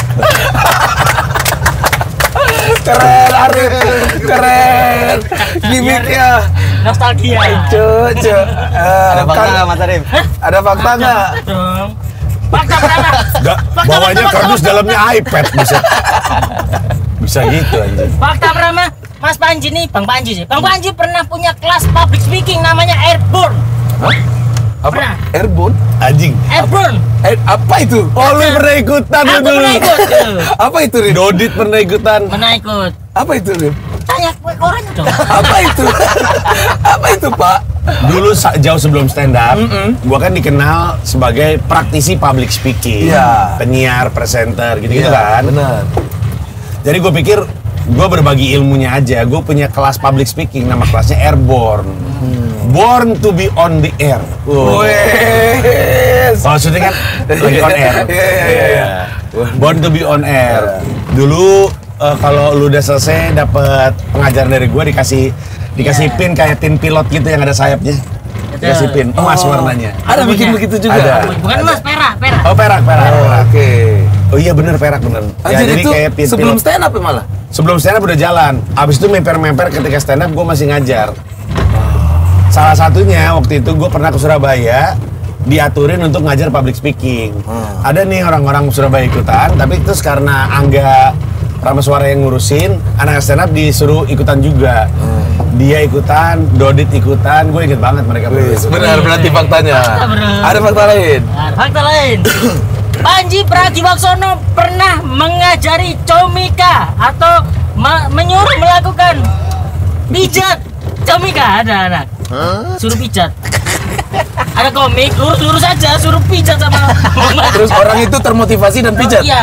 Keren, Arif. Keren. Gimiknya. Nostalgia. Cucu. Ada fakta nggak Mas Arif? Ada fakta nggak? Dong. Fakta pertama. Bawahnya kardus, dalamnya iPad bisa. Bisa gitu anjing. Fakta pertama, Mas Panji nih, Bang Panji sih. Bang Panji pernah punya kelas public speaking namanya Airborne. Apa? Pernah. Airborne? Anjing. Airborne. Apa itu? Oh lu pernah ikutan Aku dulu. pernah ikut. Apa itu, Rin? Dodit pernah ikutan. Pernah ikut. Apa itu, Rin? Tanya ke orangnya dong. Apa itu? Apa itu, Pak? Dulu jauh sebelum stand up, gua kan dikenal sebagai praktisi public speaking, Iya. penyiar, presenter, gitu-gitu Iya, kan. bener. Jadi gue pikir gue berbagi ilmunya aja. Gue punya kelas public speaking, nama kelasnya Airborne. Born to be on the air. Wes. Maksudnya kan lagi on air. Iya. Born to be on air. Dulu kalau lu udah selesai dapat pengajaran dari gue dikasih pin kayak tin pilot gitu yang ada sayapnya. Dikasih pin emas warnanya. Ada bikin begitu juga? Ada. Bukan Mas, perak. Oh perak. Oke. Oh iya bener perak bener. Anjir, jadi itu kayak pin sebelum pilot. stand up ya malah? Sebelum stand up udah jalan. Abis itu memper ketika stand up gue masih ngajar. Salah satunya waktu itu gue pernah ke Surabaya, diaturin untuk ngajar public speaking. Ada nih orang-orang Surabaya ikutan, tapi terus karena Angga Prameswara yang ngurusin, anak stand up disuruh ikutan juga. Dia ikutan, Dodit ikutan, gue inget banget mereka berdua. Benar berarti faktanya. bro. Ada fakta lain. Nah, fakta lain. Panji Pragiwaksono pernah mengajari comika atau menyuruh melakukan pijat comika. Ada anak suruh pijat. Ada komik, lurus aja, suruh pijat sama Terus orang itu termotivasi dan pijat. Iya.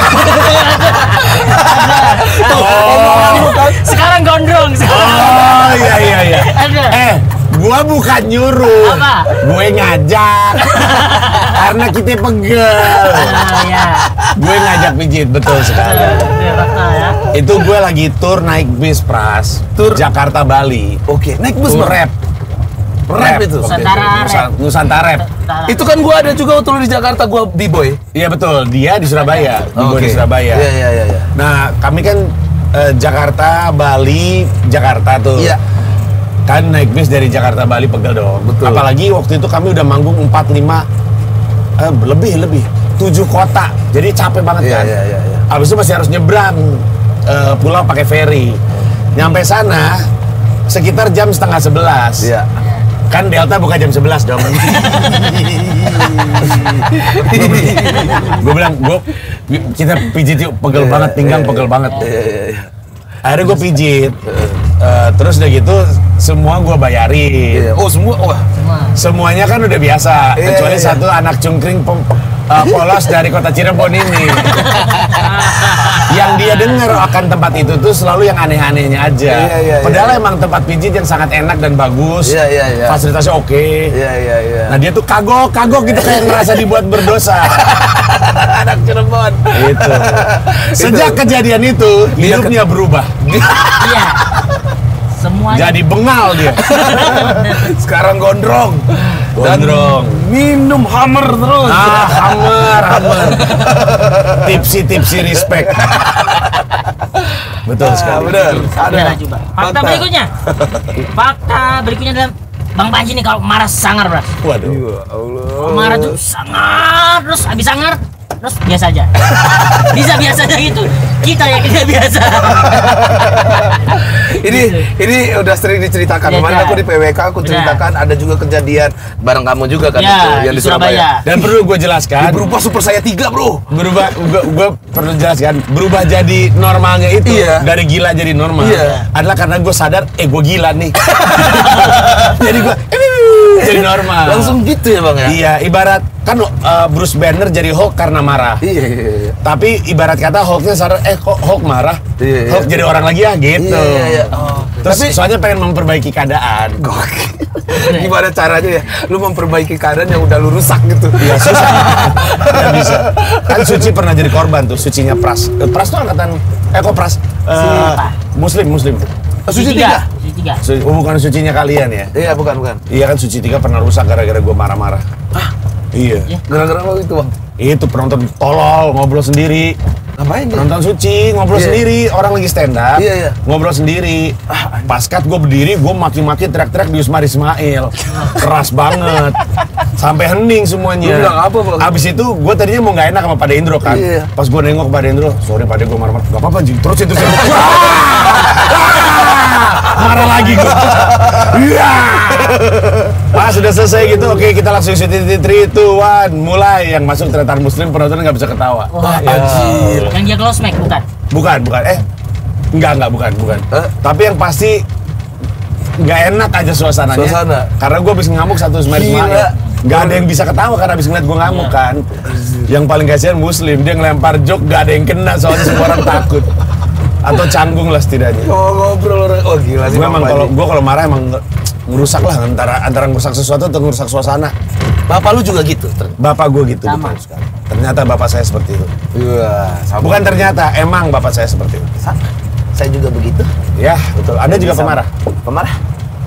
Sekarang gondrong. Oh iya. Ada. Gua bukan nyuruh. Apa? Gue ngajak. Karena kita pegel. Ya. Gue ngajak pijit, betul sekali. Ya. Itu gue lagi tur naik bis Pras. Tur Jakarta Bali. Oke, naik bus Tur Bang. rap itu. waktu Nusantara itu. Rap. Nusantara Rap. Itu kan gua ada juga waktu lu di Jakarta, gua B-boy. Iya betul, dia di Surabaya. Gue di Surabaya. Iya. Nah, kami kan Jakarta, Bali, Jakarta tuh. Iya. Kan naik bis dari Jakarta Bali pegel dong. Betul. Apalagi waktu itu kami udah manggung 4-5 lebih 7 kota. Jadi capek banget kan. Iya. Abis itu masih harus nyebrang pulau pakai ferry. Nyampe sana sekitar jam setengah 11. Iya. Kan Delta buka jam 11 dong. Gue bilang, kita pijit yuk, pegel banget, pinggang pegel banget. Iya. Akhirnya gue pijit. Terus udah gitu, semua gue bayarin. Iya. Oh, semua. Wah. Semuanya kan udah biasa, Iya, kecuali iya. satu anak cungkring polos dari kota Cirebon ini. Yang dia dengar akan tempat itu tuh selalu yang aneh-anehnya aja. Iya. Padahal emang tempat pijit yang sangat enak dan bagus. Iya. Fasilitasnya oke. Iya. Nah dia tuh kagok gitu kayak ngerasa dibuat berdosa. Anak Cirebon. Gitu. Sejak kejadian itu hidupnya berubah. Iya. Semuanya. Jadi bengal dia. Sekarang gondrong. Gondrong. Minum Hammer terus. Hammer. Tipsi respect. Betul sekali. Bener. Ada coba. Fakta berikutnya adalah Bang Panji nih kalau marah sangar, Bro. Waduh. Kalau marah tuh sangar, terus habis sangar terus biasa aja. Bisa biasa aja gitu. Kita yang tidak biasa. Ini udah sering diceritakan. Iya, Kemarin iya. aku di PWK aku Benar. ceritakan ada juga kejadian bareng kamu juga kan Ya, itu yang di di Surabaya. Surabaya. Dan perlu gue jelaskan, Berubah Super Saya 3, Bro. berubah gue perlu jelaskan, berubah jadi normalnya itu Iya. dari gila jadi normal Iya. adalah karena gue sadar gue gila nih. Jadi gue jadi normal. Langsung gitu ya, Bang ya? Iya, ibarat kan Bruce Banner jadi Hulk karena marah. Iya. Tapi ibarat kata Hulknya sadar, kok Hulk marah? Iya. Hulk jadi orang lagi ya gitu. Iya. Oh. Terus Tapi soalnya pengen memperbaiki keadaan. gimana caranya ya? Lu memperbaiki keadaan yang udah lu rusak gitu. Iya susah. Nggak bisa. Kan Suci pernah jadi korban tuh, Sucinya Pras. Pras tuh angkatan kok Pras? Muslim. Suci 3. Bukan Sucinya kalian ya? Iya, bukan. Iya kan Suci 3 pernah rusak gara-gara gue marah-marah. Iya. Gara-gara apa itu, Bang? Itu penonton tolol ngobrol sendiri. Ngapain dia? Penonton Suci ngobrol Iya. sendiri, orang lagi stand up, Iya. ngobrol sendiri. Pas cut gue berdiri, gue maki-maki teriak-teriak di Usmar Ismail, keras banget, sampai hening semuanya. Lu bilang apa, Bang? Abis itu gue tadinya mau nggak enak sama Pak Indro kan, Iya. pas gue nengok ke Pak Indro, sorry Pak gue marah-marah, gak apa-apa Ji, terus itu marah lagi gue. Iya. Pas sudah selesai gitu, oke kita langsung syuting 3, 2, 1, mulai. Yang masuk ternyata Muslim, penontonnya nggak bisa ketawa. Wah, Anjir. yang dia close mic bukan? Bukan. Enggak, bukan. Tapi yang pasti nggak enak aja suasananya. Suasana. Karena gue habis ngamuk satu Ismail. Gila. Nggak ada yang bisa ketawa karena habis ngeliat gue ngamuk kan. Yang paling kasihan Muslim, dia ngelempar jok nggak ada yang kena soalnya semua orang takut. Atau canggung lah setidaknya. Ngobrol orang. Oh, gila sih. Gue Bang emang Panji. kalau marah emang ngerusak lah antara ngerusak sesuatu atau ngerusak suasana. Bapak lu juga gitu. Bapak gue gitu Sama. betul sekali. Ternyata bapak saya seperti itu. Iya, sama. Bukan ternyata, emang bapak saya seperti itu. Sama. Saya juga begitu. Ya, betul. Anda juga Sama. pemarah. Pemarah?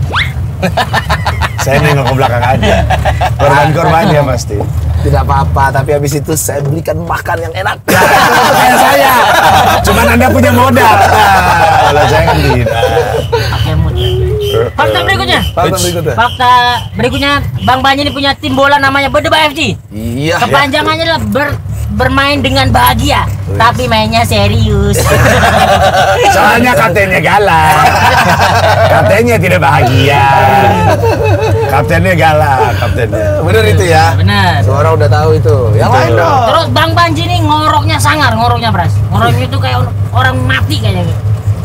Saya nengok ke belakang aja. Korban-korbannya pasti. Tidak apa-apa, tapi habis itu saya belikan makan yang enak. Kayak saya. Cuman Anda punya modal. Kalau saya kan tidak. Pakai mood. Fakta berikutnya. Fakta berikutnya. Bang Panji ini punya tim bola namanya Bedeba FC. Iya. Kepanjangannya adalah bermain dengan bahagia, tapi mainnya serius. Soalnya kaptennya galak. Kaptennya tidak bahagia. Kaptennya galak, kaptennya. Bener itu ya. Benar. Suara udah tahu itu. Yang lain dong. Terus Bang Panji ini ngoroknya sangar, ngoroknya Pras. Ngoroknya itu kayak orang mati kayaknya.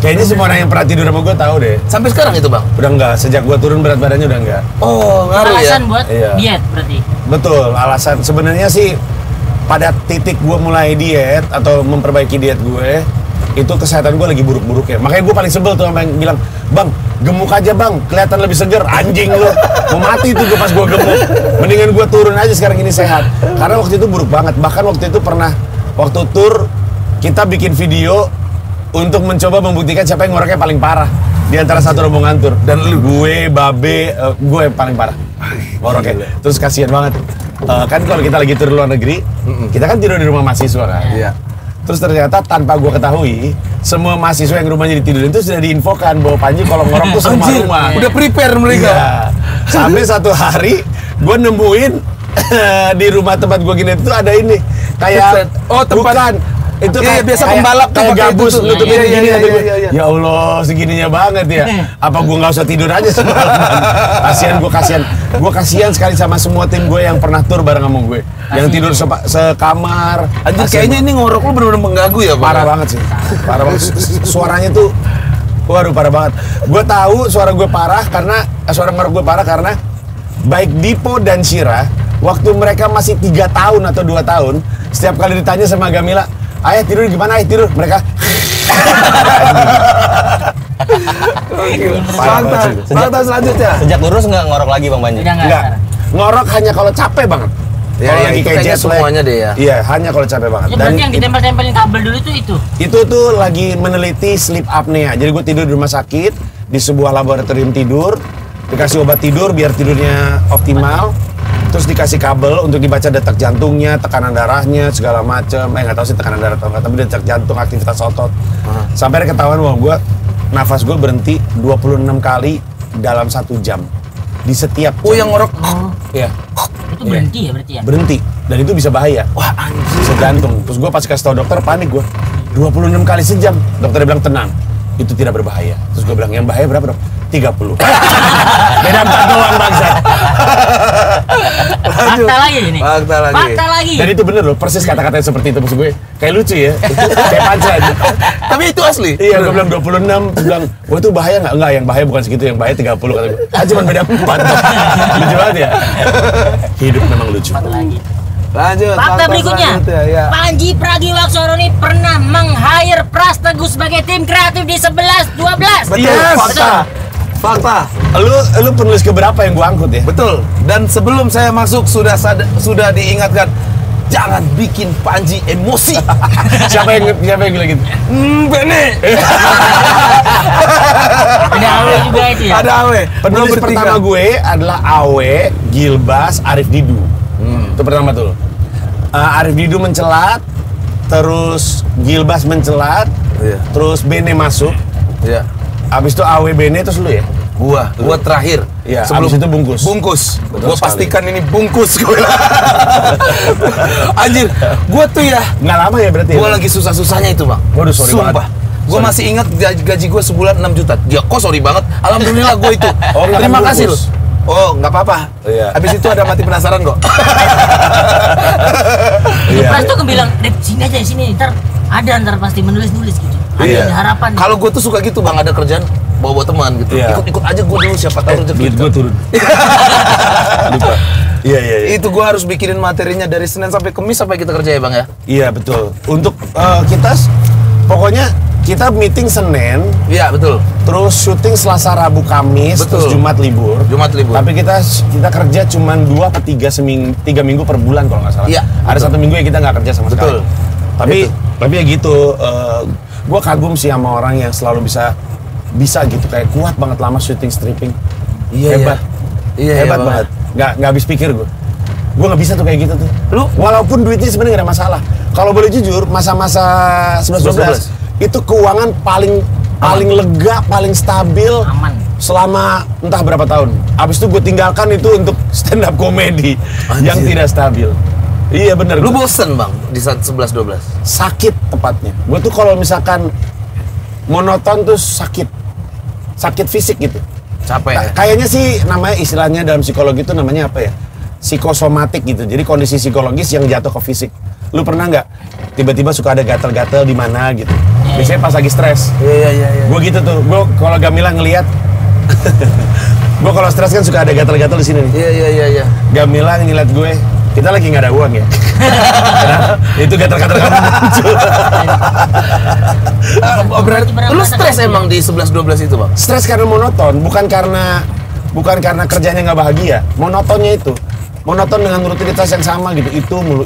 Kayaknya semua orang yang pernah tidur sama gue tahu deh. Sampai sekarang itu bang? Udah enggak, sejak gue turun berat badannya udah enggak. Oh ngaruh ya? Alasan buat Iya. diet berarti. Betul, alasan sebenarnya sih pada titik gue mulai diet atau memperbaiki diet gue, itu kesehatan gue lagi buruk-buruknya. Makanya gue paling sebel tuh sama yang bilang, bang, gemuk aja bang, kelihatan lebih seger. Anjing lu, mau mati tuh gue pas gue gemuk. Mendingan gue turun aja sekarang ini sehat. Karena waktu itu buruk banget. Bahkan waktu itu pernah, waktu tur, kita bikin video untuk mencoba membuktikan siapa yang ngoroknya paling parah di antara satu rombongan tur. Dan lu, gue, Babe, gue yang paling parah ngoroknya. Terus kasihan banget. Kan kalau kita lagi tur luar negeri, kita kan tidur di rumah mahasiswa kan. Iya. Terus ternyata tanpa gue ketahui, semua mahasiswa yang rumahnya ditidurin itu sudah diinfokan bahwa Panji kalau ngorok tuh sama Anjir, rumah. udah prepare mereka. Iya. Sampai satu hari gue nemuin di rumah tempat gue gini itu ada ini kayak Oh, tempat- bukan itu Iya, kayak biasa kayak- pembalap tuh kayak pakai itu gabus tuh. nutupin Iya, gini iya, kata iya, gue. iya, iya. Ya Allah segininya banget ya. Apa gue nggak usah tidur aja semalaman? Gue kasihan sekali sama semua tim gue yang pernah tur bareng sama gue, yang tidur sekamar. Anjir, Kasihan kayaknya ini ngorok lu bener-bener mengganggu ya bang? parah banget sih, parah banget. Suaranya tuh, waduh parah banget. Gue tahu suara gue parah karena suara ngorok gue parah karena baik Dipo dan Shira waktu mereka masih 3 tahun atau 2 tahun, setiap kali ditanya sama Gamila, ayah tidur gimana, ayah tidur, mereka parah banget sih. Fakta selanjutnya. Sejak lurus nggak ngorok lagi Bang Panji? Udah enggak. Enggak, ngorok hanya kalau capek banget. Ya, Kalau ya, lagi itu kayak kayaknya jet lag. semuanya deh ya. Iya, hanya kalau capek banget. Ya, berarti yang ditempel-tempelin kabel dulu tuh itu. Itu tuh lagi meneliti sleep apnea. Jadi gue tidur di rumah sakit, di sebuah laboratorium tidur, dikasih obat tidur biar tidurnya optimal, terus dikasih kabel untuk dibaca detak jantungnya, tekanan darahnya, segala macem. Nggak tahu sih tekanan darah atau enggak, tapi detak jantung, aktivitas otot. Sampai ada ketahuan bahwa gue, nafas gue berhenti 26 kali dalam 1 jam. Di setiap Oh jam. yang ngorok. Iya, Itu berhenti ya berarti ya. berhenti. Dan itu bisa bahaya. Wah anjir. Bisa jantung. Terus gue pas kasih tau dokter, panik gue. 26 kali sejam. Dokternya bilang tenang, itu tidak berbahaya. Terus gue bilang, yang bahaya berapa dok? 30. Beda 4 doang bangsa. Fakta lagi ini. Fakta lagi. Fakta lagi. Dan itu bener loh, persis kata-katanya seperti itu. Maksud gue, kayak lucu ya. Kayak punchline. Tapi itu asli. Iya, gue bilang 26. Terus bilang, wah itu bahaya nggak? Enggak, yang bahaya bukan segitu, yang bahaya 30 kata gue. Ah, cuma beda 4. Lucu banget ya. Hidup memang lucu. Fakta lagi. Lanjut. Fakta berikutnya, selanjutnya, ya. Panji Pragiwaksono ini pernah meng-hire Pras Teguh sebagai tim kreatif di 11-12. Betul. Yes. Fakta. Fakta. Lu penulis keberapa yang gue angkut ya? Betul. Dan sebelum saya masuk sudah diingatkan jangan bikin Panji emosi. Siapa yang bilang gitu? Bene. Ada Awe juga itu ya. Ada Awe. Penulis Lo bertiga. pertama gue adalah Awe, Gilbas, Arif Didu. Itu pertama tuh. Arif Didu mencelat, terus Gilbas mencelat, Iya. terus Bene masuk. Iya. Abis itu Awe, Bene, terus lu ya? Gua terakhir. Iya, abis itu bungkus. Bungkus. Betul Gua sekali. pastikan ini bungkus gue. Anjir, gua tuh ya. Nggak lama ya berarti Gua ya? lagi susah-susahnya itu, Bang. Waduh, sorry Sumpah. banget. Gua Sorry. masih ingat gaji gua sebulan 6 juta. Dia kok sorry banget. Alhamdulillah gua itu. Oh, nggak Terima kan kasih bungkus. loh. Oh, nggak apa-apa. Iya. Habis itu ada mati penasaran kok. Iya. Pras tuh bilang, "Dek, sini aja sini, ntar pasti menulis-nulis gitu. Iya. Ada harapan." Kalau gua tuh suka gitu, Bang, ada kerjaan bawa teman gitu. Iya. Ikut-ikut aja gua dulu siapa tahu rezeki. Duit gue turun. Lupa. Iya, iya, iya. Itu gua harus bikinin materinya dari Senin sampai Kamis sampai kita kerja ya, Bang ya. Iya, betul. Untuk kita, pokoknya kita meeting Senin, Iya, betul. terus syuting Selasa, Rabu, Kamis, Betul. terus Jumat libur. Jumat libur. Tapi kita kerja cuma 2 atau 3 minggu per bulan kalau nggak salah. Iya, Ada 1 minggu yang kita nggak kerja sama Betul. sekali. Tapi ya gitu. Gue kagum sih sama orang yang selalu bisa gitu, kayak kuat banget lama syuting stripping. Iya, Hebat. Iya, Hebat iya, banget. Nggak habis pikir gue. Gue nggak bisa tuh kayak gitu tuh. Lu? Walaupun duitnya sebenarnya nggak ada masalah. Kalau boleh jujur, masa-masa 11-12 itu keuangan paling lega, paling stabil. Aman. Selama entah berapa tahun. Abis itu gue tinggalkan itu untuk stand up comedy yang tidak stabil. Iya bener. Lu gua bosen, Bang, di saat 11-12? sakit tepatnya. Gue tuh kalau misalkan monoton tuh sakit fisik gitu. Capek ya? Kayaknya sih namanya istilahnya dalam psikologi itu namanya apa ya? Psikosomatik gitu. Jadi kondisi psikologis yang jatuh ke fisik. Lu pernah nggak tiba-tiba suka ada gatal-gatal di mana gitu? Biasanya pas lagi stres. Iya. Gue gitu tuh. Gue kalau Gamila ngelihat, gue kalau stres kan suka ada gatal-gatal di sini nih. Iya. Gamila ngeliat gue, kita lagi nggak ada uang ya. Itu gatal-gatal kamu muncul. Berarti lu stres emang di 11-12 itu, Bang? Stres karena monoton, bukan karena kerjanya nggak bahagia. Monotonnya itu, monoton dengan rutinitas yang sama gitu. Itu mulu.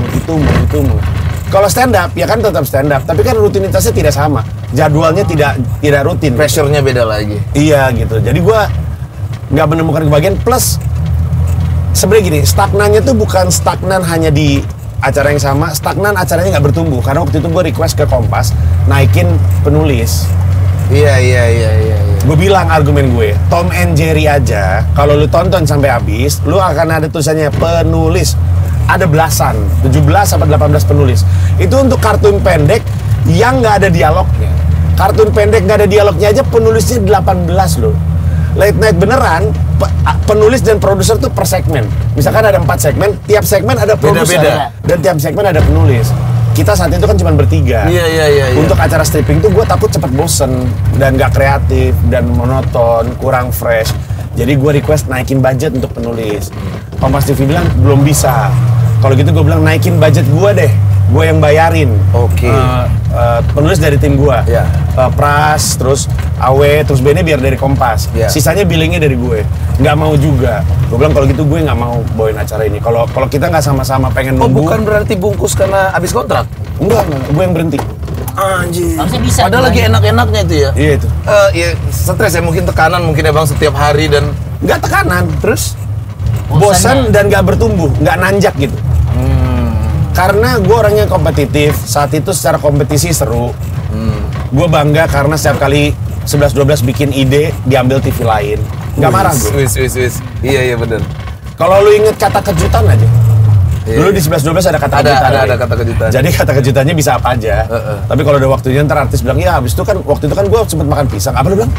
Kalau stand up ya kan tetap stand up, tapi kan rutinitasnya tidak sama, jadwalnya tidak rutin. Pressure-nya beda lagi. Iya gitu. Jadi gua nggak menemukan kebahagiaan. Plus sebenarnya gini, stagnannya tuh bukan stagnan hanya di acara yang sama, stagnan acaranya nggak bertumbuh. Karena waktu itu gua request ke Kompas naikin penulis. Iya. Gue bilang argumen gue, Tom and Jerry aja, kalau lu tonton sampai habis, lu akan ada tulisannya penulis. Ada belasan, 17 sampai 18 penulis. Itu untuk kartun pendek yang nggak ada dialognya. Kartun pendek nggak ada dialognya aja penulisnya 18 loh. Late night beneran, penulis dan produser tuh per segmen. Misalkan ada 4 segmen, tiap segmen ada produser dan tiap segmen ada penulis. Kita saat itu kan cuma bertiga. Iya. Untuk acara stripping tuh gue takut cepet bosen dan gak kreatif dan monoton, kurang fresh. Jadi gue request naikin budget untuk penulis. Kompas TV bilang belum bisa. Kalau gitu gue bilang naikin budget gue deh, gue yang bayarin. Oke. Penulis dari tim gue. Ya. Pras, terus Awe, terus Bene biar dari Kompas. Ya. Sisanya billingnya dari gue. Nggak mau juga. Gue bilang kalau gitu gue nggak mau bawain acara ini. Kalau kita nggak sama-sama pengen Oh, nunggu. bukan berarti bungkus karena habis kontrak? Enggak, gue yang berhenti. Anjir. Harusnya bisa. Padahal lagi enak-enaknya itu ya. Iya itu. Ya stres ya, mungkin tekanan mungkin ya Bang setiap hari dan Nggak tekanan. terus Bosan dan nggak bertumbuh, nggak nanjak gitu. Karena gue orangnya kompetitif, saat itu secara kompetisi seru. Gue bangga karena setiap kali 11-12 bikin ide, diambil TV lain. Nggak marah gue. Wis. Iya benar. Kalau lu inget kata kejutan aja. Iya, Dulu iya. di 11-12 ada kata kejutan. Ada kata kejutan. Jadi kata kejutannya bisa apa aja. Tapi kalau udah waktunya ntar artis bilang, ya habis itu kan, waktu itu kan gue sempet makan pisang. Apa lu bilang?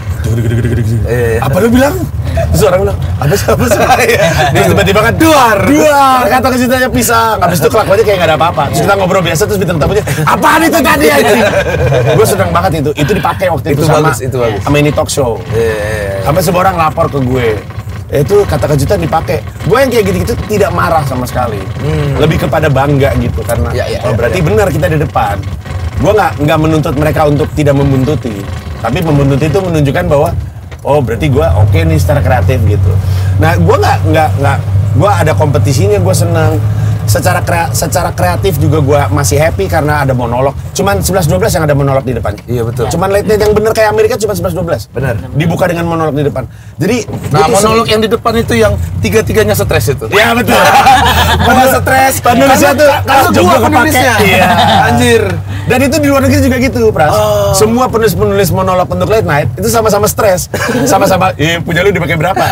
Iya. Apa lu bilang? Terus orang bilang, apa sih? Terus tiba-tiba kan, duar, kata kejutannya pisang. Habis itu kelakuannya kayak gak ada apa-apa. Terus kita ngobrol biasa, terus bintang tamunya, apaan itu tadi anjing? Gue seneng banget itu dipakai waktu itu sama ini talk show. Sampai semua orang lapor ke gue. Itu kata kejutan dipakai. Gue yang kayak gitu-gitu tidak marah sama sekali. Lebih kepada bangga gitu karena berarti benar kita di depan. Gue nggak menuntut mereka untuk tidak membuntuti, tapi membuntuti itu menunjukkan bahwa oh berarti gue oke nih secara kreatif gitu. Nah gue nggak gue ada kompetisinya, gue seneng. Secara kreatif juga gue masih happy karena ada monolog. Cuman 11-12 yang ada monolog di depannya. Iya betul. Cuman late night yang bener kayak Amerika cuma 11-12. Benar. Dibuka dengan monolog di depan. Jadi Nah, gua tuh monolog yang di depan itu yang tiga-tiganya stres itu. ya betul. Gua stres. Penulisnya tuh Karena juga gua kepake. penulisnya. Iya. Anjir. Dan itu di luar negeri juga gitu, Pras. Semua penulis monolog untuk late night itu sama-sama stres. Sama-sama, punya lu dipakai berapa?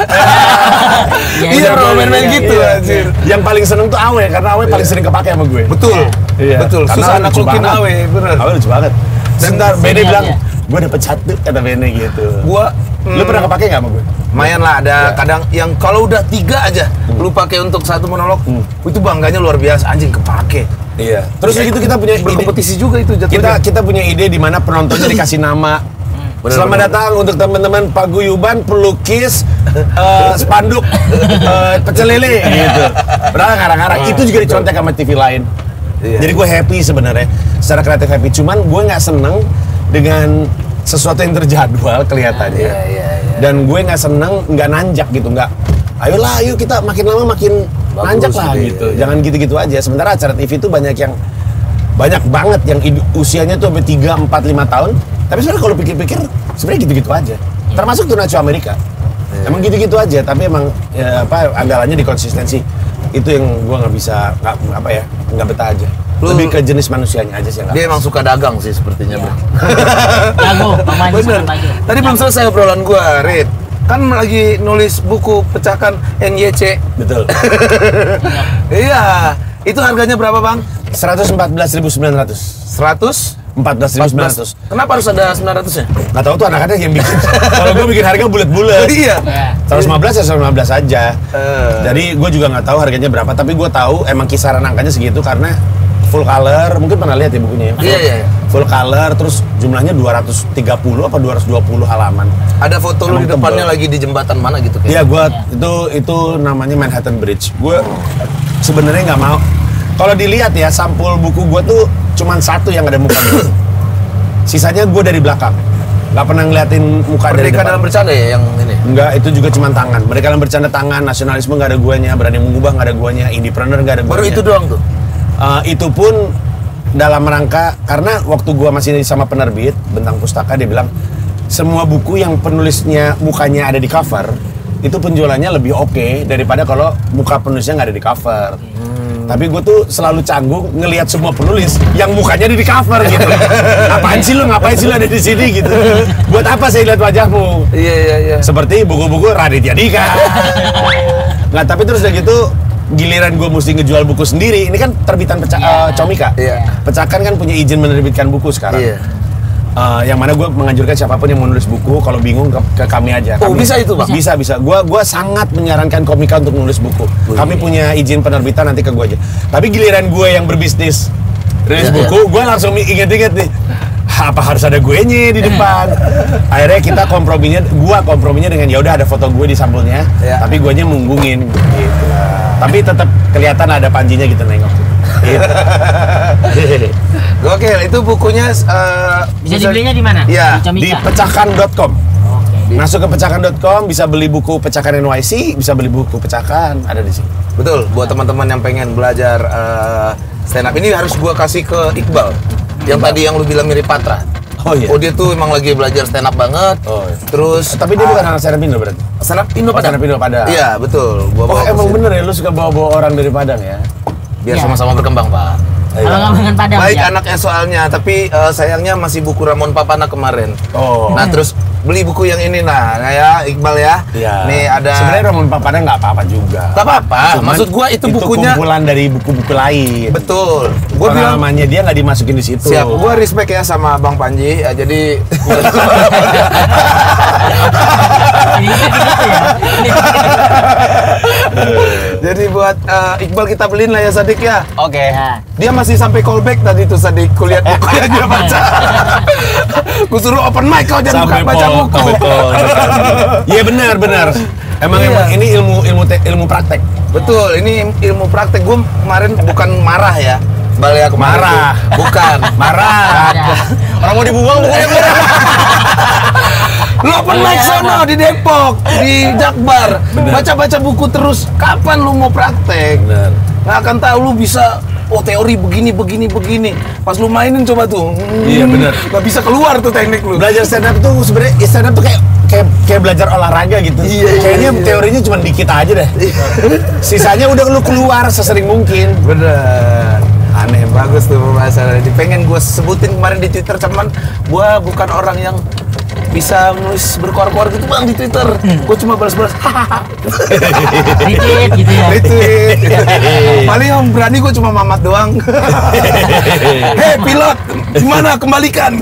Iya, bro, main-main gitu, Iya. anjir. Yang paling seneng tuh Awe, karena Awe paling sering kepake sama gue. Betul. Iya. Betul. Karena Susah Awe lucu naklukin banget. Awe, bener. Awe lucu banget. Sebentar, Bene Senior bilang, dia. gue dapet 1, kata Bene gitu. Gua Lu pernah kepake nggak sama gue? lumayan lah, ada kadang yang kalau udah 3 aja lu pakai untuk satu monolog, itu bangganya luar biasa, anjing kepake. Iya. Terus gitu kita punya ide. Berkompetisi juga itu jatuhnya. Kita punya ide di mana penontonnya dikasih nama. Selamat datang untuk teman-teman paguyuban, pelukis, spanduk, pecel lele gitu. Padahal ngarang-ngarang itu juga dicontek sama TV lain. Iya. Jadi gue happy sebenarnya, secara kreatif happy. Cuman gue nggak seneng dengan sesuatu yang terjadwal kelihatannya. Iya. Dan gue nggak seneng, nggak nanjak gitu, nggak. Ayolah, ayo kita makin lama makin Bagus, nanjak lah iya, gitu. iya. Jangan gitu-gitu aja. Sementara acara TV itu banyak banget yang usianya tuh sampai 3, 4, 5 tahun. Tapi sebenarnya kalau pikir-pikir sebenarnya gitu-gitu aja. Termasuk Tunacho Amerika. Emang gitu-gitu aja, tapi emang andalannya di konsistensi. Itu yang gua nggak bisa nggak betah aja. Lebih ke jenis manusianya aja sih yang nggak Dia emang suka dagang sih sepertinya, Bro. Jago, Bang Manji Bener. sama Bagio. Tadi belum selesai obrolan gua, Rit. Kan lagi nulis buku pecahkan NYC. betul. Iya. Itu harganya berapa, Bang? 114.900. 100? 14.900. Kenapa harus ada 900-nya? Nggak tahu tuh anak-anak yang bikin. Kalau gua bikin harga bulat-bulat. Iya. Ya. 115 ya 115 aja. Eh. Jadi gue juga nggak tahu harganya berapa, tapi gue tahu emang kisaran angkanya segitu karena full color, mungkin pernah lihat ya bukunya ya. Iya. Full color, terus jumlahnya 230 apa 220 halaman. Ada foto lu Emang di depannya tebal. lagi di jembatan mana gitu kayak. Iya, gua itu namanya Manhattan Bridge. Gue sebenarnya nggak mau. Kalau dilihat ya, sampul buku gua tuh cuman satu yang ada muka gue. Sisanya gue dari belakang. Nggak pernah ngeliatin muka dari Merdeka depan. dalam bercanda ya yang ini. Enggak, itu juga cuma tangan. Mereka dalam bercanda tangan, nasionalisme nggak ada guanya, berani mengubah nggak ada guanya, indepreneur nggak ada guanya. Baru itu doang tuh. Itu pun dalam rangka karena waktu gua masih sama penerbit Bentang Pustaka, dia bilang semua buku yang penulisnya mukanya ada di cover itu penjualannya lebih oke daripada kalau muka penulisnya nggak ada di cover. Tapi gue tuh selalu canggung ngelihat semua penulis yang mukanya ada di cover gitu. Apaan sih lu, ngapain sih lu ada di sini gitu? Buat apa saya lihat wajahmu? Iya. Seperti buku-buku Raditya Dika. Nggak, tapi terus udah gitu giliran gue mesti ngejual buku sendiri. Ini kan terbitan Comika. Iya. Pecahkan kan punya izin menerbitkan buku sekarang. Iya. Yang mana gue menganjurkan siapapun yang mau nulis buku, kalau bingung ke kami aja. Oh, bisa itu, Bang? Bisa. Gua sangat menyarankan Komika untuk menulis buku. Kami punya izin penerbitan, nanti ke gue aja. Tapi giliran gue yang berbisnis nulis buku, gue langsung inget-inget nih. Apa harus ada gue di depan? Akhirnya kita komprominya dengan ya udah ada foto gue di sampulnya, tapi guanya munggungin gitu. Tapi tetap kelihatan ada panjinya gitu nengok. Gitu. Gokil, itu bukunya Bisa dibelinya di mana? Iya, Di Comika. Di pecahkan.com. Oke. Masuk ke pecahkan.com, bisa beli buku Pecahkan NYC, bisa beli buku Pecahkan, ada di sini. Betul, buat teman-teman yang pengen belajar stand up ini harus gua kasih ke Iqbal. Yang tadi yang lu bilang mirip Patra. Oh iya. Oh dia tuh emang lagi belajar stand up banget. Oh, iya. Terus Tapi dia bukan anak stand up Indo berarti? stand up Indo Oh, Padang. stand up Indo Padang. Iya, betul. Gua Oh, bawa ke emang sini. bener ya, lu suka bawa-bawa orang dari Padang ya? Biar Iya. sama-sama berkembang, Pak. Kalau nggak dengan Padang Baik ya. anaknya soalnya, tapi sayangnya masih buku Ramon Papana kemarin. Oh. Nah, terus beli buku yang ini ya, Iqbal ya. Iya. Nih ada. Sebenarnya Ramon Papana nggak apa-apa juga. Nggak apa-apa. Cuman Maksud gua itu bukunya- kumpulan dari buku-buku lain. Betul. Gua bilang Pengalamannya dia nggak dimasukin di situ. Siap, gue respect ya sama Bang Panji. Jadi Ini gitu ya. jadi buat Iqbal kita beliin lah ya Sadik ya. Oke. Ya. Dia masih sampai callback tadi tuh Sadik kulihat buku yang dia baca. Gue suruh open mic kau jangan Sampai baca pol- buku. sampai pol. Iya benar. Emang ini ilmu praktek. Betul, ini ilmu praktek. Gue kemarin bukan marah ya. Bal ya kemarin Marah. tuh. Bukan. Marah. Orang mau dibuang bukunya. Lu open mic sono di Depok, di Jakbar. Baca-baca buku terus. Kapan lu mau praktek? Benar. Nggak akan tahu lu bisa teori begini. Pas lu mainin coba tuh. Iya, bener. Nggak bisa keluar tuh teknik lu. Belajar stand up tuh sebenarnya stand up tuh kayak belajar olahraga gitu. Kayaknya teorinya cuma dikit aja deh. Sisanya udah lu keluar sesering mungkin. Bener. Aneh, bagus tuh pembahasannya. Pengen gue sebutin kemarin di Twitter, cuman gue bukan orang yang bisa nulis berkoar-koar gitu bang di Twitter. Gue cuma balas-balas Retweet gitu ya. retweet. Paling yang berani gue cuma mamat doang. Hei pilot, gimana kembalikan?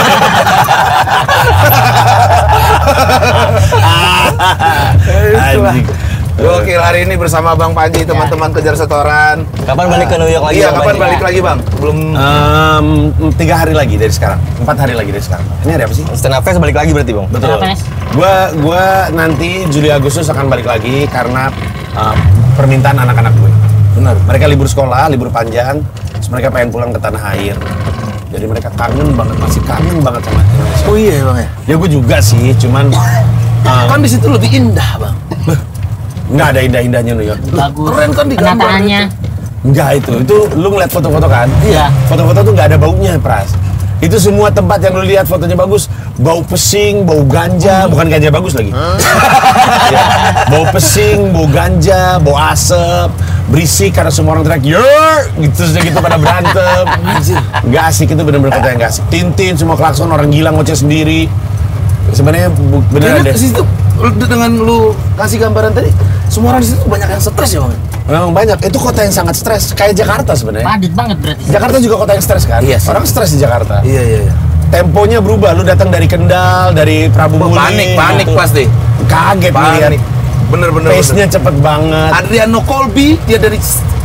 Itulah. Anjing. Gokil, hari ini bersama Bang Panji, teman-teman kejar setoran. Kapan balik ke New York lagi? Iya, Bang kapan Panji? balik lagi bang? Belum. 3 hari lagi dari sekarang, 4 hari lagi dari sekarang. Ini hari apa sih? Stand up fest balik lagi berarti, Bang? Betul. Kenapa, Nes? Gua nanti Juli Agustus akan balik lagi karena permintaan anak-anak gue. Benar. Mereka libur sekolah, libur panjang, terus mereka pengen pulang ke tanah air. Jadi mereka kangen banget, masih kangen banget sama Indonesia. Oh iya bang ya. Ya gue juga sih, cuman Kan di situ lebih indah bang. nggak ada indah-indahnya New York. Bagus. Keren kan di gambar Penyataannya. Enggak itu lu ngeliat foto-foto kan? Iya. Foto-foto tuh nggak ada baunya, Pras. Itu semua tempat yang lu lihat fotonya bagus, bau pesing, bau ganja, bukan ganja bagus lagi. Ya, bau pesing, bau ganja, bau asap, berisik karena semua orang teriak "yer" gitu gitu pada berantem. Nggak asik, itu bener-bener kota yang nggak asik. Tintin semua klakson, orang gila ngoceh sendiri. Sebenarnya beneran Karena deh. di situ dengan lu kasih gambaran tadi, semua orang di situ banyak yang stres ya bang. Memang banyak. Itu kota yang sangat stres, kayak Jakarta sebenarnya. Padat banget berarti. Jakarta juga kota yang stres kan? Iya sih. Orang stres di Jakarta. Iya. Temponya berubah, lu datang dari Kendal, dari Prabu Muli. Panik gitu. pasti. Kaget ngeliat. Bener. Pace-nya cepet banget. Adriano Colby, dia dari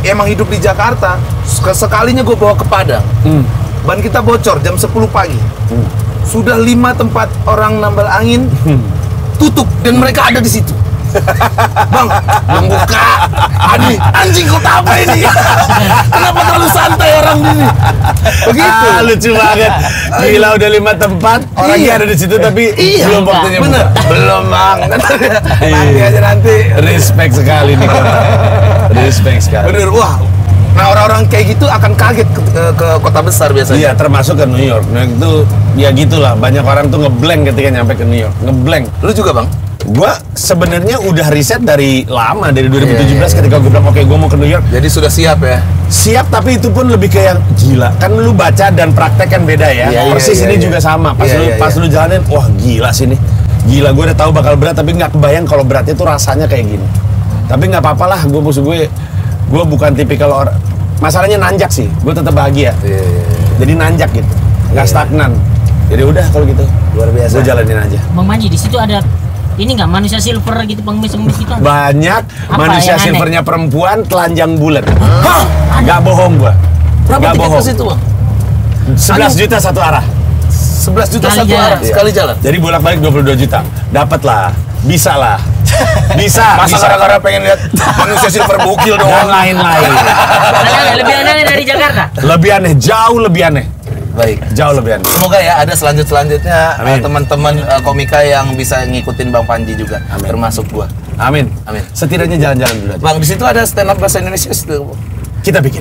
emang hidup di Jakarta, sekalinya gue bawa ke Padang. Ban kita bocor jam 10 pagi. Sudah 5 tempat orang nambal angin tutup dan mereka ada di situ. Bang, belum buka. Anjing kok apa ini? Kenapa terlalu santai orang ini? Begitu. Lucu banget. Gila udah 5 tempat, orangnya ada di situ tapi belum waktunya bener. buka. Belum bang. Nanti aja nanti. Respect sekali nih. Respect sekali. Bener, wah. Nah orang-orang kayak gitu akan kaget ke kota besar biasanya. Iya, termasuk ke New York. Nah itu ya gitulah. Banyak orang tuh ngeblank ketika nyampe ke New York. Ngeblank. Lu juga bang? Gua sebenarnya udah riset dari lama, dari 2017 ketika gue bilang oke gue mau ke New York. Jadi sudah siap ya? Siap, tapi itu pun lebih kayak gila. Kan lu baca dan praktek kan beda ya. Iya, Persis iya, ini iya. juga sama. Pas Iya, lu iya, pas iya. lu jalanin, wah gila sih nih. Gila, gue udah tahu bakal berat tapi nggak kebayang kalau beratnya tuh rasanya kayak gini. Tapi nggak apa-apa lah, gue bukan tipikal orang. Masalahnya nanjak sih, gue tetap bahagia. Iya. Jadi nanjak gitu, nggak stagnan. Jadi udah kalau gitu, Luar biasa. gue jalanin aja. Bang Manji di situ ada ini nggak manusia silver gitu, pengemis-pengemis gitu? Banyak manusia yang aneh? silvernya perempuan telanjang bulat. Hah? Nggak bohong gua. Berapa Nggak tiket bohong. ke situ bang? 11 juta satu arah. 11 juta Sekali satu jalan. arah, sekali jalan. Jadi bolak-balik 22 juta. Dapat lah. Bisa lah. Bisa. Masa bisa. gara-gara pengen lihat manusia silver bukil Dan doang? lain-lain. Ada lebih aneh dari Jakarta. Lebih aneh, jauh lebih aneh. Baik. Jauh lebih aneh. Semoga ya ada selanjutnya Amin. teman-teman komika yang bisa ngikutin Bang Panji juga, Amin. termasuk gua. Amin. Amin. Setidaknya jalan-jalan dulu aja. Bang, di situ ada stand up bahasa Indonesia situ. Kita bikin.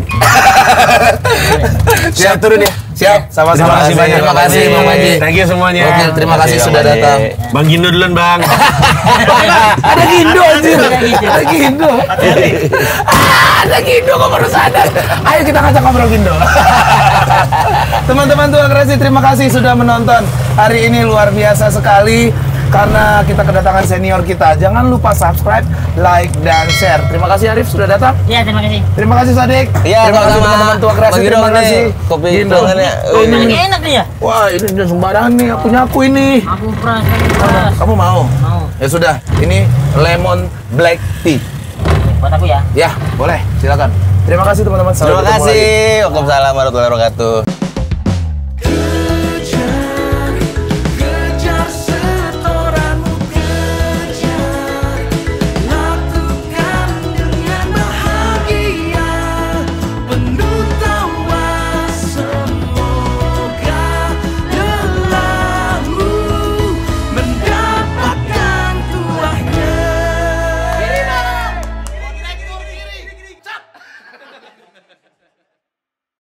Saya turun ya. Siap, sama-sama. Terima kasih banyak. Terima kasih Bang Panji. Thank you semuanya. Oke, terima kasih sudah Bang Panji. datang. Bang Gindo duluan, Bang. Ada Gindo anjir. Ada Gindo. Ada Gindo. Ada Gindo kok baru sadar. Ayo kita ngajak ngobrol Gindo. Teman-teman Tua Kreasi, terima kasih sudah menonton. Hari ini luar biasa sekali karena kita kedatangan senior kita. Jangan lupa subscribe, like, dan share. Terima kasih Arif sudah datang. Ya, terima kasih. Terima kasih Sadik. Iya, terima kasih sama-sama. teman-teman Tua Kreasi. Bagi Terima dong nih, kasih. kopi Gindo. tangannya. Oh, ini. Ini enak nih ya? Wah, ini udah sembarangan nih. Punya aku ini. Aku peras. Kamu mau? Mau. Ya sudah, ini lemon black tea. Buat aku ya. Ya, boleh. Silakan. Terima kasih teman-teman. Sampai Terima bertemu lagi. kasih. Waalaikumsalam warahmatullahi wabarakatuh.